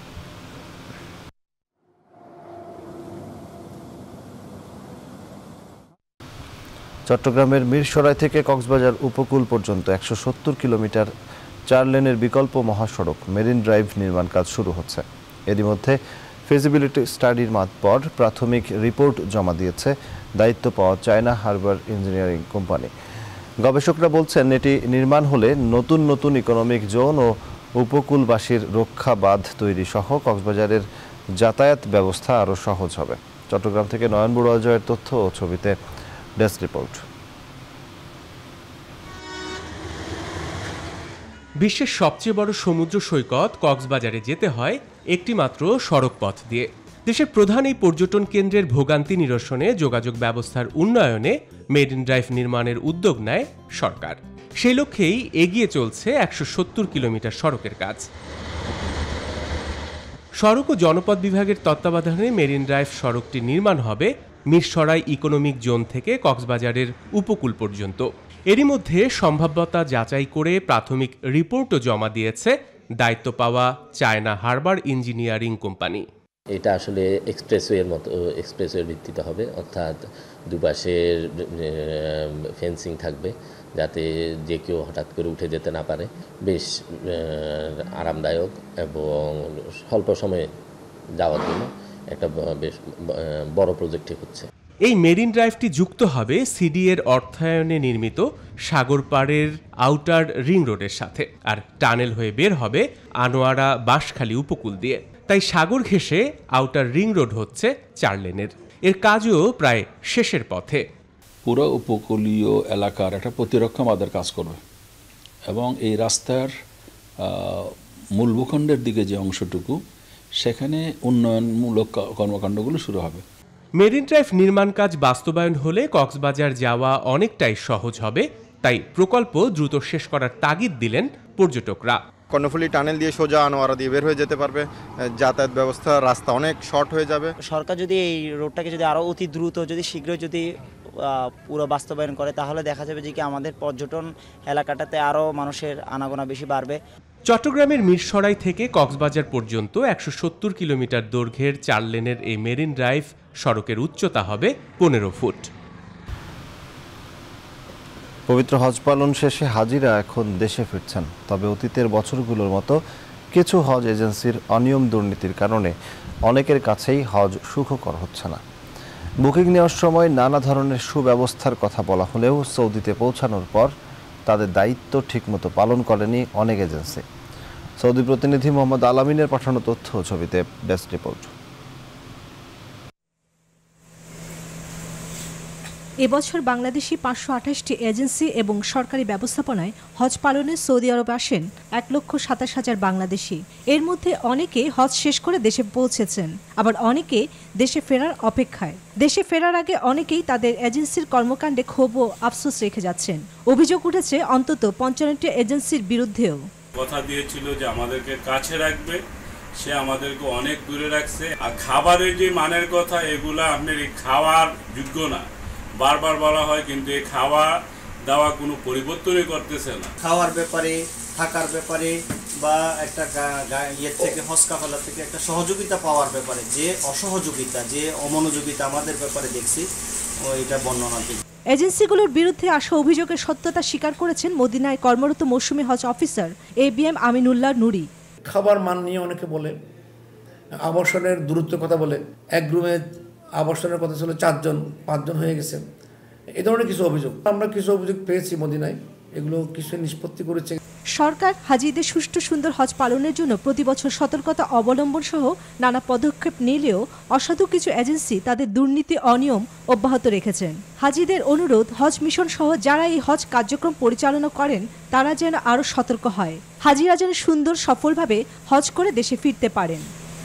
চট্টগ্রামের মিরসরাই থেকে কক্সবাজার উপকূল পর্যন্ত একশো সত্তর কিলোমিটার চার লেনের বিকল্প মহাসড়ক মেরিন ড্রাইভ নির্মাণ কাজ শুরু হচ্ছে। এরই মধ্যে ফিজিবিলিটি স্টাডির পর প্রাথমিক রিপোর্ট জমা দিয়েছে দায়িত্ব পাওয়া চায়না হারবার ইঞ্জিনিয়ারিং কোম্পানি। গবেষকরা বলছেন, এটি নির্মাণ হলে নতুন নতুন ইকোনমিক জোন ও উপকূলবাসীর রক্ষা বাঁধ তৈরি সহ কক্সবাজারের যাতায়াত ব্যবস্থা আরও সহজ হবে। চট্টগ্রাম থেকে নয়ন বুড়াজয়ের তথ্য ও ছবিতে ডেস্ক রিপোর্ট।
বিশ্বের সবচেয়ে বড় সমুদ্র সৈকত কক্সবাজারে যেতে হয় একটি মাত্র সড়ক পথ দিয়ে। দেশের প্রধান এই পর্যটন কেন্দ্রের ভোগান্তি নিরসনে যোগাযোগ ব্যবস্থার উন্নয়নে মেরিন ড্রাইভ নির্মাণের উদ্যোগ নেয় সরকার। সেই লক্ষ্যেই এগিয়ে চলছে একশো সত্তর কিলোমিটার সড়কের কাজ। সড়ক ও জনপথ বিভাগের তত্ত্বাবধানে মেরিন ড্রাইভ সড়কটি নির্মাণ হবে মিরসরাই ইকোনমিক জোন থেকে কক্সবাজারের উপকূল পর্যন্ত। এরই মধ্যে সম্ভাব্যতা যাচাই করে প্রাথমিক রিপোর্টও জমা দিয়েছে দায়িত্ব পাওয়া চায়না হারবার ইঞ্জিনিয়ারিং কোম্পানি।
এটা আসলে এক্সপ্রেসওয়ের মতো এক্সপ্রেসওয়ের ভিত্তিতে হবে, অর্থাৎ দুপাশের ফেন্সিং থাকবে যাতে যে কেউ হঠাৎ করে উঠে যেতে না পারে। বেশ আরামদায়ক এবং স্বল্প সময়ে যাওয়ার জন্য একটা বেশ বড় প্রজেক্টই হচ্ছে।
এই মেরিন ড্রাইভটি যুক্ত হবে সিডি এর অর্থায়নে নির্মিত সাগর পাড়ের আউটার রিং রোডের সাথে, আর টানেল হয়ে বের হবে আনোয়ারা বাঁশখালী উপকূল দিয়ে। তাই সাগর ঘেঁষে আউটার রিং রোড হচ্ছে চার লেনের। এর কাজও প্রায় শেষের পথে।
পুরো উপকূলীয় এলাকার একটা প্রতিরক্ষা বাঁধের কাজ করবে এবং এই রাস্তার মূল ভূখণ্ডের দিকে যে অংশটুকু, সেখানে উন্নয়নমূলক কর্মকাণ্ডগুলো শুরু হবে।
মেরিন ড্রাইভ নির্মাণ কাজ বাস্তবায়ন হলে কক্সবাজার যাওয়া অনেকটাই সহজ হবে। তাই প্রকল্প দ্রুত শেষ করার তাগিদ দিলেন পর্যটকরা।
কর্ণফুলী টানেল দিয়ে সোজা আনোয়ারা দিয়ে বের হয়ে যেতে পারবে, যাতায়াত ব্যবস্থা রাস্তা অনেক শর্ট হয়ে যাবে।
সরকার যদি এই রোডটাকে যদি আরও অতি দ্রুত যদি শীঘ্রই যদি পুরো বাস্তবায়ন করে, তাহলে দেখা যাবে যে কি আমাদের পর্যটন এলাকাটাতে আরও মানুষের আনাগোনা বেশি বাড়বে।
চট্টগ্রামের মিরসরাই থেকে কক্সবাজার পর্যন্ত একশো সত্তর কিলোমিটার দৈর্ঘ্যের চার লেনের এই মেরিন ড্রাইভ সড়কের উচ্চতা হবে পনেরো ফুট।
পবিত্র হজ পালন শেষে হাজিরা এখন দেশে ফিরছেন। তবে অতীতের বছরগুলোর মতো কিছু হজ এজেন্সির অনিয়ম দুর্নীতির কারণে অনেকের কাছেই হজ সুখকর হচ্ছে না। বুকিং নেওয়ার সময় নানা ধরনের সুব্যবস্থার কথা বলা হলেও সৌদিতে পৌঁছানোর পর তাদের দায়িত্ব ঠিকমতো পালন করেনি অনেক এজেন্সি। সৌদি প্রতিনিধি মোহাম্মদ আলামিনের পাঠানো তথ্য ছবিতে ডেস্ক রিপোর্ট।
এবছর বাংলাদেশি পাঁচশো আঠাশটি এজেন্সি এবং সরকারি ব্যবস্থাপনায় হজ পালনে সৌদি আরব আসেন এক লক্ষ সাতাশ হাজার বাংলাদেশি। এর মধ্যে অনেকে হজ শেষ করে দেশে পৌঁছেছেন, আবার অনেকে দেশে ফেরার অপেক্ষায়। দেশে ফেরার আগে অনেকেই তাদের এজেন্সির কর্মকাণ্ডে ক্ষোভ ও আফসোস রেখে যাচ্ছেন। অভিযোগ উঠেছে অন্তত পঞ্চান্নটি এজেন্সির বিরুদ্ধেও।
কথা দিয়েছিল যে আমাদেরকে কাছে রাখবে, সে আমাদেরকে অনেক দূরে রাখছে। আর খাবারের যে মানের কথা, এগুলা আপনার খাওয়ার যোগ্য না, বারবার বলা হয়, কিন্তু এই খাওয়া দাওয়া কোনো পরিবর্তনই করতেছে না।
খাওয়ার ব্যাপারে, থাকার ব্যাপারে বা একটা ইয়ের থেকে হজ কাফেলা থেকে একটা সহযোগিতা পাওয়ার ব্যাপারে যে অসহযোগিতা, যে অমনোযোগিতা আমাদের ব্যাপারে দেখছি, এটা বর্ণনা দিই।
এজেন্সিগুলোর বিরুদ্ধে আসা অভিযোগের সত্যতা স্বীকার করেছেন মদিনায় কর্মরত মৌসুমী হজ officer A B M Aminullah Nuri.
খাবার মান নিয়ে অনেকে বলে, আবাসনের দূরত্বের কথা বলে, এক রুমে আবাসনের কথা ছিল চারজন পাঁচজন হয়ে গেছে, এই ধরনের কিছু অভিযোগ। আমরা কিছু অভিযোগ পেয়েছি মদিনায়, এগুলো কিছু নিষ্পত্তি করেছে।
সরকার হাজিদের সুষ্ঠু সুন্দর হজ পালনের জন্য প্রতি বছর সতর্কতা অবলম্বন সহ নানা পদক্ষেপ নিলেও অসাধু কিছু এজেন্সি তাদের দুর্নীতি অনিয়ম অব্যাহত রেখেছেন। হাজিদের অনুরোধ, হজ মিশন সহ যারা এই হজ কার্যক্রম পরিচালনা করেন তারা যেন আরও সতর্ক হয়, হাজিরা যেন সুন্দর সফলভাবে হজ করে দেশে ফিরতে পারেন।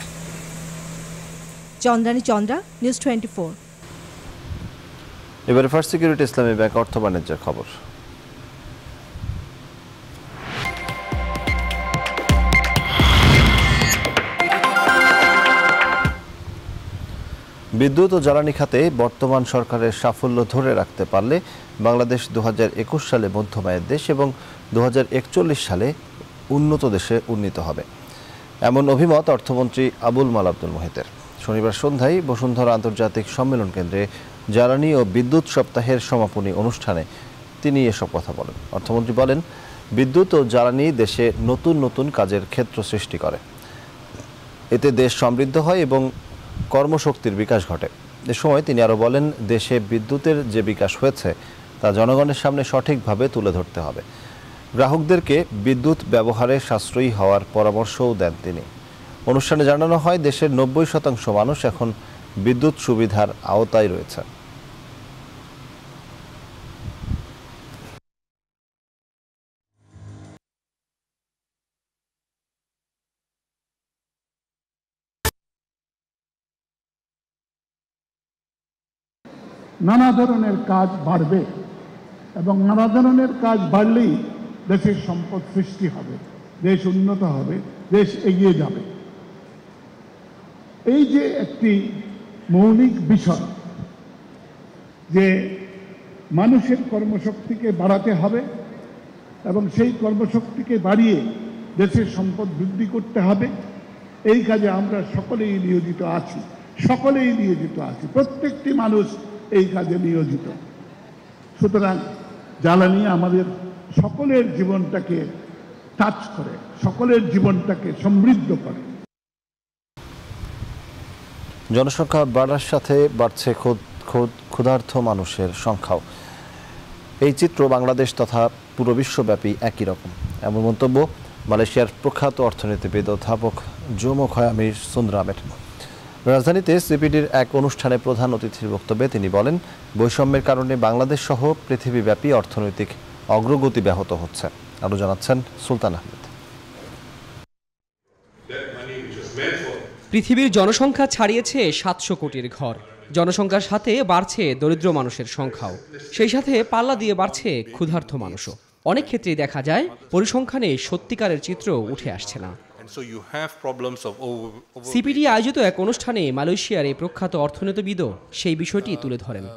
Chandrani Chandra, news twenty four.
এবারে ফার্স্ট সিকিউরিটি ইসলামী ব্যাংক অর্থ বাণিজ্যের খবর। বিদ্যুৎ ও জ্বালানি খাতে বর্তমান সরকারের সাফল্য ধরে রাখতে পারলে বাংলাদেশ দু হাজার একুশ সালে মধ্যমায়ের দেশ এবং দু হাজার একচল্লিশ সালে উন্নত দেশে উন্নীত হবে, এমন অভিমত অর্থমন্ত্রী আবুল মাল আব্দুল মুহিতের। শনিবার সন্ধ্যায় বসুন্ধরা আন্তর্জাতিক সম্মেলন কেন্দ্রে জ্বালানি ও বিদ্যুৎ সপ্তাহের সমাপনী অনুষ্ঠানে তিনি এসব কথা বলেন। অর্থমন্ত্রী বলেন, বিদ্যুৎ ও জ্বালানি দেশে নতুন নতুন কাজের ক্ষেত্র সৃষ্টি করে, এতে দেশ সমৃদ্ধ হয় এবং কর্মশক্তির বিকাশ ঘটে। এ সময় তিনি আরও বলেন, দেশে বিদ্যুতের যে বিকাশ হয়েছে তা জনগণের সামনে সঠিকভাবে তুলে ধরতে হবে। গ্রাহকদেরকে বিদ্যুৎ ব্যবহারে সাশ্রয়ী হওয়ার পরামর্শও দেন তিনি। অনুষ্ঠানে জানানো হয়, দেশের নব্বই শতাংশ মানুষ এখন বিদ্যুৎ সুবিধার আওতায় রয়েছে।
নানা ধরনের কাজ বাড়বে এবং নানা ধরনের কাজ বাড়লেই দেশের সম্পদ সৃষ্টি হবে, দেশ উন্নত হবে, দেশ এগিয়ে যাবে। এই যে একটি মৌলিক বিষয় যে মানুষের কর্মশক্তিকে বাড়াতে হবে এবং সেই কর্মশক্তিকে বাড়িয়ে দেশের সম্পদ বৃদ্ধি করতে হবে, এই কাজে আমরা সকলেই নিয়োজিত আছি, সকলেই নিয়োজিত আছি, প্রত্যেকটি মানুষ এই কাজে নিয়োজিত। সুতরাং জ্বালানি আমাদের সকলের জীবনটাকে টাচ করে, সকলের জীবনটাকে সমৃদ্ধ করে।
জনসংখ্যা বাড়ার সাথে বাড়ছে ক্ষুধার্ত মানুষের সংখ্যাও। এই চিত্র বাংলাদেশ তথা পুরো বিশ্বব্যাপী একই রকম, এমন মন্তব্য মালয়েশিয়ার প্রখ্যাত অর্থনীতিবিদ অধ্যাপক জোমো খয়ামি সুন্দ্রামের। রাজধানীতে সিপিডির এক অনুষ্ঠানে প্রধান অতিথির বক্তব্যে তিনি বলেন, বৈষম্যের কারণে বাংলাদেশ সহ পৃথিবীব্যাপী অর্থনৈতিক অগ্রগতি ব্যাহত হচ্ছে। আরও জানাচ্ছেন সুলতান আহমেদ।
পৃথিবীর জনসংখ্যা ছাড়িয়েছে সাতশো কোটির ঘর। জনসংখ্যার সাথে বাড়ছে দরিদ্র মানুষের সংখ্যাও, সেই সাথে পাল্লা দিয়ে বাড়ছে ক্ষুধার্ত মানুষও। অনেক ক্ষেত্রেই দেখা যায় পরিসংখ্যানে সত্যিকারের চিত্র উঠে আসছে না। সিপিডি আয়োজিত এক অনুষ্ঠানে মালয়েশিয়ার এই প্রখ্যাত অর্থনীতিবিদও সেই বিষয়টি তুলে ধরেন।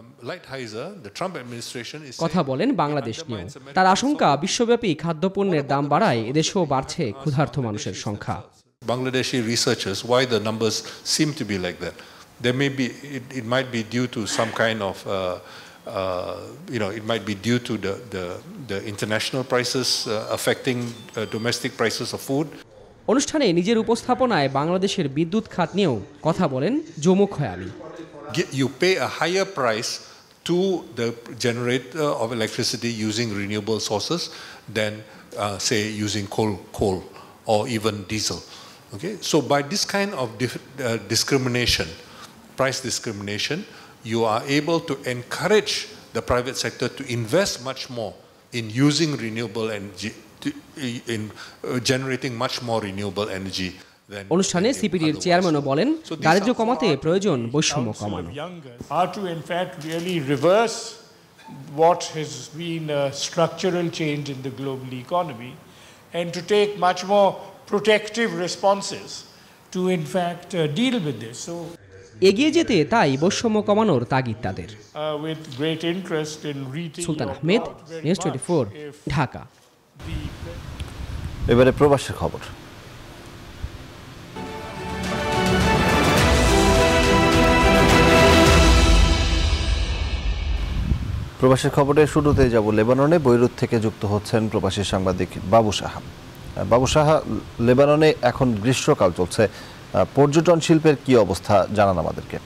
কথা বলেন বাংলাদেশ নিয়েও। তার আশঙ্কা, বিশ্বব্যাপী খাদ্যপণ্যের দাম বাড়ায় এদেশেও বাড়ছে ক্ষুধার্ত মানুষের সংখ্যা।
Bangladeshi researchers, why the numbers seem to be like that. There may be, it, it might be due to some kind of, uh, uh, you know, it might be due to the, the, the international prices uh, affecting uh, domestic prices of food.
অনুষ্ঠানে নিজের উপস্থাপনায় বাংলাদেশের বিদ্যুৎ খাত নিয়েও কথা বলেন Jomo Kwame.
You pay a higher price to the generator of electricity using renewable sources than, uh, say, using coal, coal or even diesel. Okay, so by this kind of dif uh, discrimination, price discrimination, you are able to encourage the private sector to invest much more in using renewable energy, to, in uh, generating much more renewable energy.
অনুষ্ঠানে সিপিডির চেয়ারম্যানও বলেন, দারিদ্র্য কমাতে প্রয়োজন বৈষম্য কমানো।
Are to in fact really reverse what has been a structural change in the global economy and to take much more protective responses to in fact uh, deal with this. So
এগিয়ে যেতে তাই বৈষম্য কমানোর তাগিদ তাদের।
with great interest in reading
Sultan Ahmed, news twenty four, Dhaka.
এবারে প্রবাসের খবর। প্রবাসের খবরে শুরুতে যাব লেবাননে। বৈরুত থেকে যুক্ত হচ্ছেন প্রবাসী সাংবাদিক বাবু সাহা। বাবু সাহা, লেবাননে এখন গ্রীষ্মকাল চলছে, পর্যটন শিল্পের কি অবস্থা জানান আমাদেরকে।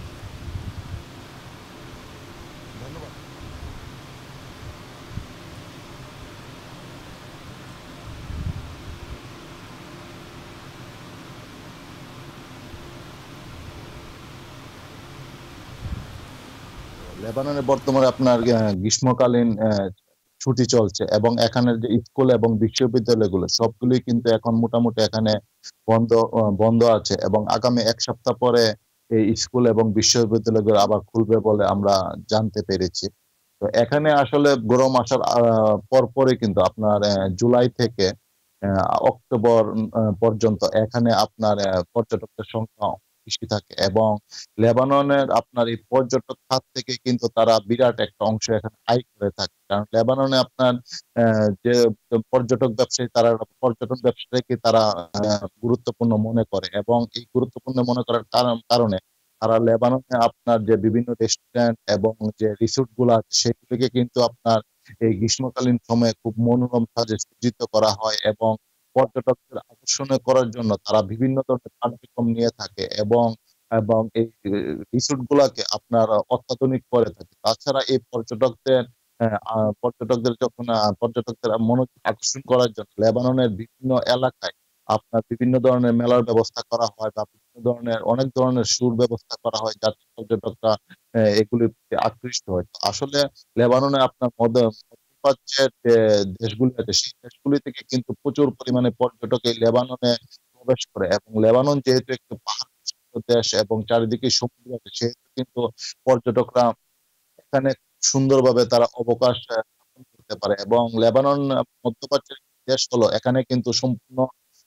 লেবাননে বর্তমানে আপনার গ্রীষ্মকালীন ছুটি চলছে এবং এখানের যে স্কুল এবং বিশ্ববিদ্যালয়গুলো সবগুলোই কিন্তু এখন মোটামুটি এখানে বন্ধ বন্ধ আছে এবং আগামী এক সপ্তাহ পরে এই স্কুল এবং বিশ্ববিদ্যালয়গুলো আবার খুলবে বলে আমরা জানতে পেরেছি। তো এখানে আসলে গরম আসার পরপরই কিন্তু আপনার জুলাই থেকে অক্টোবর পর্যন্ত এখানে আপনার পর্যটকদের সংখ্যা বেশি থাকে এবং লেবাননের আপনার এই পর্যটক খাত থেকে কিন্তু তারা বিরাট একটা অংশ এখানে আয় করে থাকে। কারণ লেবাননে আপনার যে পর্যটক ব্যবসায়ী তারা পর্যটন ব্যবসায়ীকে তারা গুরুত্বপূর্ণ মনে করে এবং এই গুরুত্বপূর্ণ মনে করার কারণে তারা লেবাননে আপনার যে বিভিন্ন রেস্টুরেন্ট এবং যে রিসোর্ট গুলো আছে সেগুলিকে কিন্তু আপনার এই গ্রীষ্মকালীন সময়ে খুব মনোরম সাজে সজ্জিত করা হয় এবং পর্যটকদের আকর্ষণ করার জন্য তারা বিভিন্ন ধরনের কার্যক্রম নিয়ে থাকে এবং এবং এই রিসোর্ট গুলাকে আপনার অত্যাধুনিক করে থাকে। তাছাড়া এই পর্যটকদের পর্যটকদের যখন পর্যটকদের মনোযোগ আকর্ষণ করার জন্য লেবাননের বিভিন্ন এলাকায় আপনার বিভিন্ন ধরনের মেলার ব্যবস্থা করা হয় বা বিভিন্ন ধরনের অনেক ধরনের সুর ব্যবস্থা করা হয় যাতে পর্যটকরা এগুলির প্রতি আকৃষ্ট হয়। আসলে লেবাননে আপনার মধ্যপ্রাচ্যের যে দেশগুলি আছে সেই দেশগুলি থেকে কিন্তু প্রচুর পরিমাণে পর্যটক এই লেবাননে প্রবেশ করে এবং লেবানন যেহেতু একটু পাহাড় দেশ এবং চারিদিকে সমুদ্র আছে সেহেতু কিন্তু পর্যটকরা এখানে সুন্দরভাবে তারা অবকাশ করতে পারে এবং লেবানন মধ্যপ্রাচ্যের দেশ হলো এখানে কিন্তু সম্পূর্ণ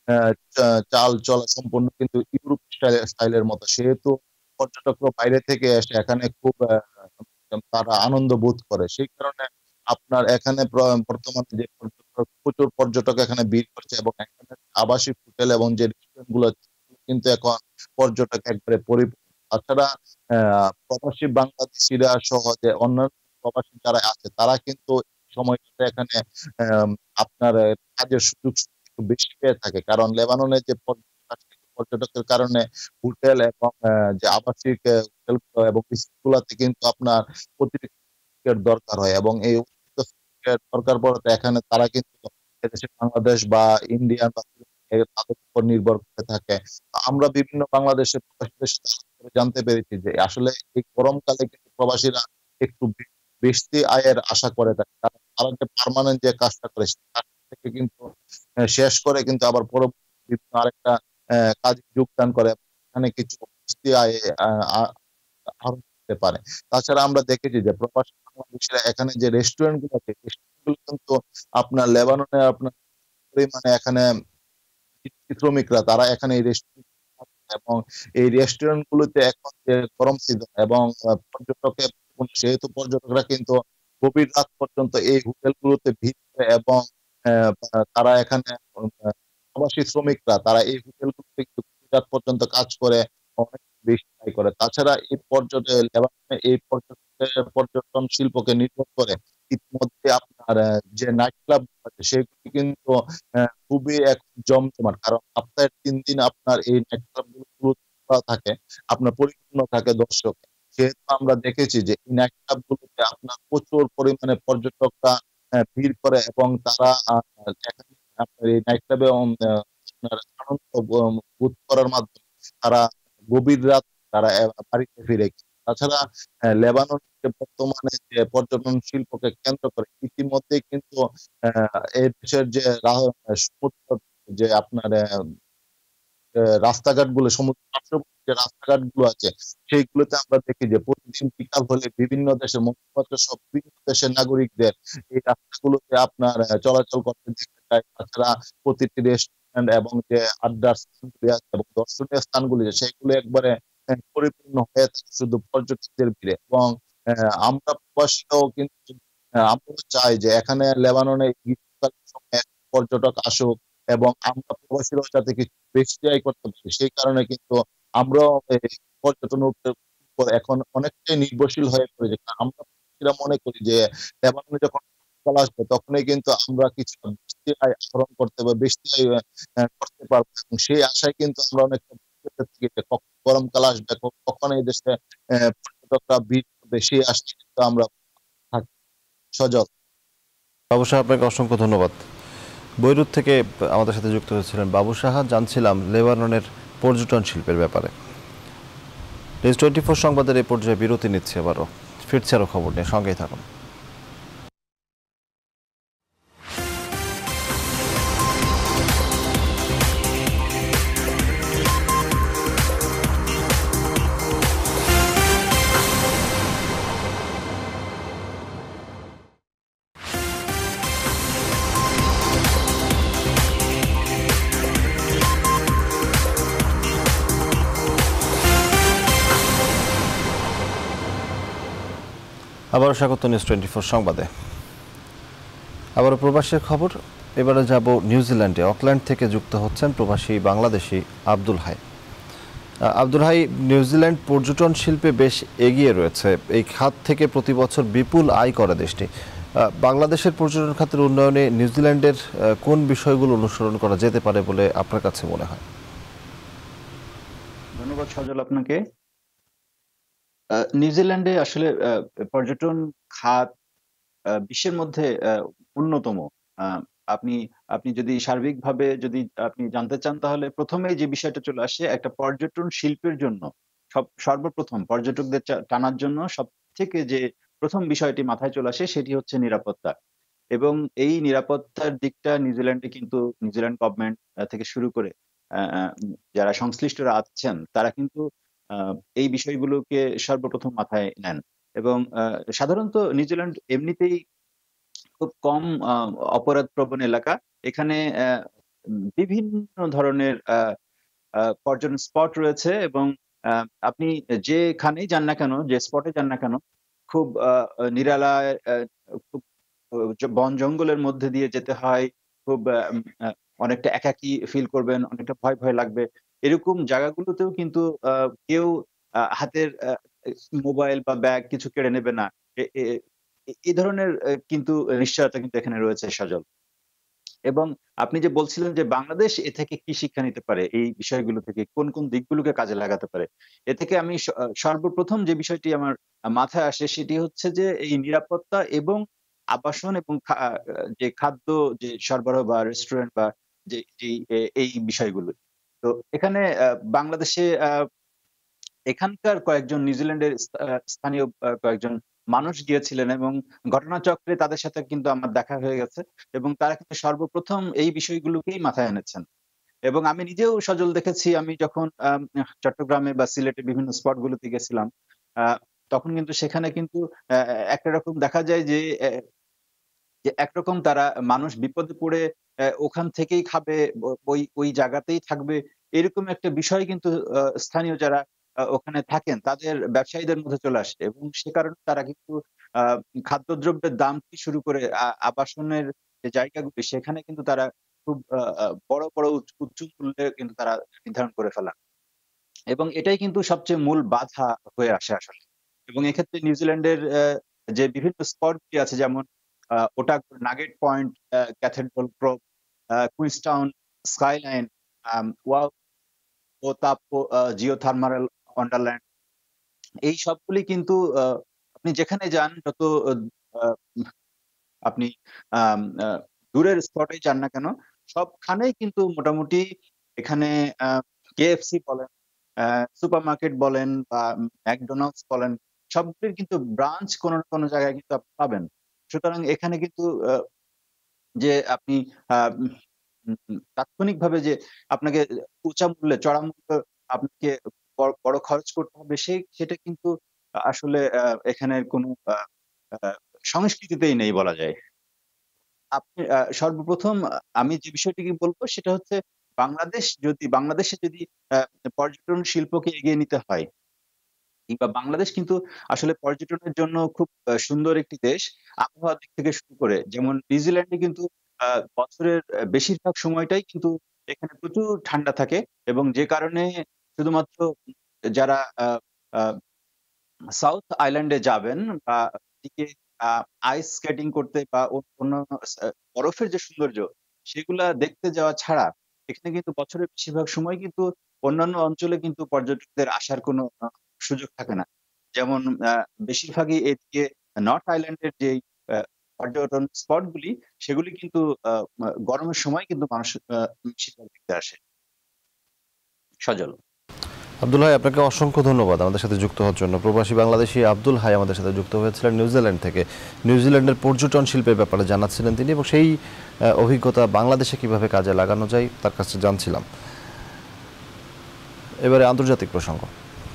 চাল চলা সম্পূর্ণ কিন্তু ইউরোপ স্টাইলের মতো, সেহেতু পর্যটকরা বাইরে থেকে এসে এখানে খুব তারা আনন্দ বোধ করে। সেই কারণে আপনার এখানে বর্তমানে যে প্রচুর পর্যটক এখানে ভিড় করছে এবং এখানে আবাসিক হোটেল এবং যে রেস্টুরেন্ট গুলো কিন্তু এখন পর্যটক একবারে পরিপূর্ণ। তাছাড়া আহ প্রবাসী বাংলাদেশিরা সহ যে অন্যান্য প্রবাসী যারা আছে তারা কিন্তু সময়টাতে এখানে আপনার কাজের সুযোগ বেশি পেয়ে থাকে, কারণ লেবাননের যে পর্যটকের কারণে হোটেল এবং যে আবাসিক হোটেল এবং স্কুলগুলোতে কিন্তু আপনার অতিরিক্ত দরকার হয় এবং এই দরকার পড়াতে এখানে তারা কিন্তু বাংলাদেশ বা ইন্ডিয়ান বা তাদের উপর নির্ভর করে থাকে। আমরা বিভিন্ন বাংলাদেশের প্রবাসীদের সাথে জানতে পেরেছি যে আসলে এই গরমকালে কিন্তু প্রবাসীরা একটু বেশি আয়ের আশা করে থাকে, কারণ তারা যে পার্মানেন্ট যে কাজটা করে সেই কাজ থেকে কিন্তু শেষ করে কিন্তু আবার পরবর্তী বিভিন্ন আরেকটা কাজে যোগদান করে এখানে কিছু বেশি আয় আহরণ করতে পারে। তাছাড়া আমরা দেখেছি যে প্রবাসী বাংলাদেশিরা এখানে যে রেস্টুরেন্ট গুলো আছে রেস্টুরেন্ট কিন্তু আপনার লেবাননে আপনার পরিমাণে এখানে শ্রমিকরা তারা এখানে এই রেস্টুরেন্ট এবং এই রেস্টুরেন্ট গুলোতে এখন যে গরম সিজন এবং পর্যটকের সেহেতু পর্যটকরা কিন্তু গভীর রাত পর্যন্ত এই হোটেল গুলোতে ভিড় করে এবং তারা এখানে প্রবাসী শ্রমিকরা তারা এই হোটেল গুলোতে গভীর রাত পর্যন্ত কাজ করে অনেক বেশি আয় করে। তাছাড়া এই পর্যটন লেবাননে এই পর্যটন পর্যটন শিল্পকে নির্ভর করে ইতিমধ্যে আপনার যে নাইট ক্লাব আছে সেগুলি কিন্তু খুবই এক জমজমাট, কারণ সপ্তাহে তিন দিন আপনার এই নাইট ক্লাব গুলো থাকে আপনার পরিপূর্ণ থাকে দর্শক। সেহেতু আমরা দেখেছি যে এই নাইট ক্লাব গুলোতে আপনার প্রচুর পরিমাণে পর্যটকরা ভিড় করে এবং তারা আপনার এই নাইট ক্লাবে আপনার আনন্দ বোধ করার মাধ্যমে তারা গভীর রাত তারা বাড়িতে ফিরে। তাছাড়া লেবানন বর্তমানে যে পর্যটন শিল্পকে কেন্দ্র করে ইতিমধ্যে কিন্তু এই দেশের যে সমুদ্র যে আপনার রাস্তাঘাট গুলো সমুদ্র পার্শ্ববর্তী যে রাস্তাঘাট গুলো আছে সেইগুলোতে আমরা দেখি যে প্রতিদিন বিকাল হলে বিভিন্ন দেশের মধ্যপ্রাচ্য সব বিভিন্ন দেশের নাগরিকদের এই রাস্তাগুলোতে আপনার চলাচল করতে দেখা যায়। তাছাড়া প্রতিটি রেস্টুরেন্ট এবং যে আড্ডার স্থানগুলি আছে এবং দর্শনীয় স্থানগুলি আছে সেগুলো একবারে পরিপূর্ণ হয়ে থাকে শুধু পর্যটকদের ভিড়ে এবং আমরা প্রবাসীরাও কিন্তু আমরা চাই যে এখানে লেবাননে গ্রীষ্মকালীন সময়ে পর্যটক আসুক এবং আমরা প্রবাসীরাও যাতে কিছু বেশি আয় করতে পারি, সেই কারণে কিন্তু আমরাও পর্যটনের উপর এখন অনেকটাই নির্ভরশীল হয়ে পড়েছে। আমরা অর্থনীতিবিদরা মনে করি যে লেবাননে যখন কাল আসবে তখনই কিন্তু আমরা কিছু বেশি আয় আহরণ করতে বা বেশি আয় আহ, করতে পারবো এবং সেই আশায় কিন্তু আমরা অনেকটা বসে থাকি যে কখন গরমকাল আসবে ক- কখন এই দেশে আহ, পর্যটকরা ভিড় করবে সেই আশায় কিন্তু আমরা থাকি সজল।
বাবু সাহা, আপনাকে অসংখ্য ধন্যবাদ। বৈরুত থেকে আমাদের সাথে যুক্ত হয়েছিলেন বাবু সাহা। জানছিলাম লেবাননের পর্যটন শিল্পের ব্যাপারে। নিউজ টোয়েন্টি ফোর সংবাদের এই পর্যায়ে বিরতি নিচ্ছে, আবারও ফিরছে আরও খবর নিয়ে, সঙ্গেই থাকুন। আবারও স্বাগত নিউজ টোয়েন্টি ফোর সংবাদে। আবারও প্রবাসের খবর। এবারে যাব নিউজিল্যান্ডে। অকল্যান্ড থেকে যুক্ত হচ্ছেন প্রবাসী বাংলাদেশি আব্দুল হাই। আব্দুল হাই, নিউজিল্যান্ড পর্যটন শিল্পে বেশ এগিয়ে রয়েছে। এই খাত থেকে প্রতি বছর বিপুল আয় করে দেশটি। বাংলাদেশের পর্যটন খাতের উন্নয়নে নিউজিল্যান্ডের কোন বিষয়গুলো অনুসরণ করা যেতে পারে বলে আপনার কাছে মনে হয়?
ধন্যবাদ সজল আপনাকে। আহ, নিউজিল্যান্ডে আসলে আহ, পর্যটন খাত আহ, বিশ্বের মধ্যে আহ, অন্যতম। আহ, আপনি আপনি যদি সার্বিকভাবে যদি আপনি জানতে চান তাহলে প্রথমেই যে বিষয়টা চলে আসে, একটা পর্যটন শিল্পের জন্য সব সর্বপ্রথম পর্যটকদের চা- টানার জন্য সব থেকে যে প্রথম বিষয়টি মাথায় চলে আসে সেটি হচ্ছে নিরাপত্তা। এবং এই নিরাপত্তার দিকটা নিউজিল্যান্ডে কিন্তু নিউজিল্যান্ড গভর্নমেন্ট থেকে শুরু করে আহ, আহ, যারা সংশ্লিষ্টরা আছেন তারা কিন্তু আহ, এই বিষয়গুলোকে সর্বপ্রথম মাথায় নেন। এবং আহ, সাধারণত নিউজিল্যান্ড এমনিতেই খুব কম আহ, অপরাধ প্রবণ এলাকা। এখানে আহ, উম, বিভিন্ন ধরনের আহ, আহ, পর্যটন স্পট রয়েছে এবং আহ, আপনি যেখানেই যান না কেন, যে স্পটে যান না কেন, খুব আহ, নিরালায় আহ, খুব আহ, জ- বন জঙ্গলের মধ্যে দিয়ে যেতে হয়। খুব আহ, উম, আহ, অনেকটা একাকী ফিল করবেন, অনেকটা ভয় ভয় লাগবে। এরকম জায়গাগুলোতেও কিন্তু আহ, কেউ আহ, হাতের মোবাইল বা ব্যাগ কিছু কেড়ে নেবে না। এ- এ- এ- এই ধরনের আহ, কিন্তু নিশ্চয়তা কিন্তু এখানে রয়েছে সজল। এবং আপনি যে বলছিলেন যে বাংলাদেশ এ থেকে কি শিক্ষা নিতে পারে, এই বিষয়গুলো থেকে কোন কোন দিকগুলোকে কাজে লাগাতে পারে, এ থেকে আমি স- আহ, সর্বপ্রথম যে বিষয়টি আমার মাথায় আসে সেটি হচ্ছে যে এই নিরাপত্তা এবং আবাসন এবং খা- আহ, যে খাদ্য যে সরবরাহ বা রেস্টুরেন্ট বা যে যে- এ- এই বিষয়গুলো। তো এখানে আহ, বাংলাদেশে আহ, এখানকার কয়েকজন নিউজিল্যান্ডের স্থা- আহ, স্থানীয় আহ, কয়েকজন মানুষ গিয়েছিলেন এবং ঘটনাচক্রে তাদের সাথে কিন্তু আমার দেখা হয়ে গেছে এবং তারা কিন্তু সর্বপ্রথম এই বিষয়গুলোকেই মাথায় এনেছেন। এবং আমি নিজেও সজল দেখেছি, আমি যখন আম, চট্টগ্রামে বা সিলেটে বিভিন্ন স্পট গুলোতে গেছিলাম, আহ, তখন কিন্তু সেখানে কিন্তু আহ, একটা রকম দেখা যায় যে আহ, যে একরকম তারা মানুষ বিপদে পড়ে আহ, ওখান থেকেই খাবে, ও- ওই ওই জায়গাতেই থাকবে, এরকম একটা বিষয় কিন্তু আহ, স্থানীয় যারা আহ, ওখানে থাকেন তাদের ব্যবসায়ীদের মধ্যে চলে আসে এবং সে কারণে তারা কিন্তু আহ খাদ্যদ্রব্যের দাম থেকে শুরু করে আ- আবাসনের যে জায়গাগুলি সেখানে কিন্তু তারা খুব আহ, আহ, বড় বড় উচ্চ উচ্চ মূল্যে কিন্তু তারা নির্ধারণ করে ফেলা। এবং এটাই কিন্তু সবচেয়ে মূল বাধা হয়ে আসে আসলে। এবং এক্ষেত্রে নিউজিল্যান্ডের আহ, যে বিভিন্ন স্পটগুলি আছে, যেমন আহ, ওটা Nugget Point, Cathedral Grove, Queenstown, Skyline, wow ও তাপ জিও থার্মাল ওয়ান্ডারল্যান্ড, এই সবগুলি কিন্তু আহ, আপনি যেখানে যান, যত আহ, আপনি আম, আহ, দূরের স্পটে যান না কেন, সবখানেই কিন্তু মোটামুটি এখানে কেএফসি বলেন, সুপার মার্কেট বলেন বা ম্যাকডোনাল্ডস বলেন, সবগুলির কিন্তু ব্রাঞ্চ কোনো না কোনো জায়গায় কিন্তু আপনি পাবেন। সুতরাং এখানে কিন্তু আহ, যে আপনি আহ, উম, উম, তাৎক্ষণিকভাবে যে আপনাকে উঁচা মূল্যে চড়া মূল্যে আপনাকে বড় বড় খরচ করতে হবে, সেই সেটা কিন্তু আসলে আহ, এখানের কোনো আহ, আহ, সংস্কৃতিতেই নেই বলা যায়। আপনি আহ, সর্বপ্রথম আহ, আমি যে বিষয়টিকে বলবো সেটা হচ্ছে, বাংলাদেশ যদি বাংলাদেশে যদি আহ, পর্যটন শিল্পকে এগিয়ে নিতে হয়, কিংবা বাংলাদেশ কিন্তু আসলে পর্যটনের জন্য খুব আহ, সুন্দর একটি দেশ। আবহাওয়ার দিক থেকে শুরু করে, যেমন নিউজিল্যান্ডে কিন্তু আহ, বছরের আহ, বেশিরভাগ সময়টাই কিন্তু এখানে প্রচুর ঠান্ডা থাকে এবং যে কারণে শুধুমাত্র যারা সাউথ আইল্যান্ডে যাবেন বা এটিকে আইস স্কেটিং করতে বা অন্য বরফের যে সৌন্দর্য সেগুলা দেখতে যাওয়া ছাড়া এখানে কিন্তু বছরের বেশিরভাগ সময় কিন্তু অন্যান্য অঞ্চলে কিন্তু পর্যটকদের আসার কোনো সুযোগ থাকে না। যেমন বেশিরভাগই এদিকে নর্থ আইল্যান্ডের যে পর্যটন স্পটগুলি সেগুলি কিন্তু গরমের সময় কিন্তু মানুষ শীতল দেখতে আসে। সজল।
আব্দুল হাই, আপনাকে অসংখ্য ধন্যবাদ আমাদের সাথে যুক্ত হওয়ার জন্য। প্রবাসী বাংলাদেশি আব্দুল হাই আমাদের সাথে যুক্ত হয়েছিলেন নিউজিল্যান্ড থেকে। নিউজিল্যান্ডের পর্যটন শিল্পের ব্যাপারে জানাচ্ছিলেন তিনি এবং সেই অভিজ্ঞতা বাংলাদেশে কিভাবে কাজে লাগানো যায় তার কাছে জানছিলাম। এবারে আন্তর্জাতিক প্রসঙ্গ।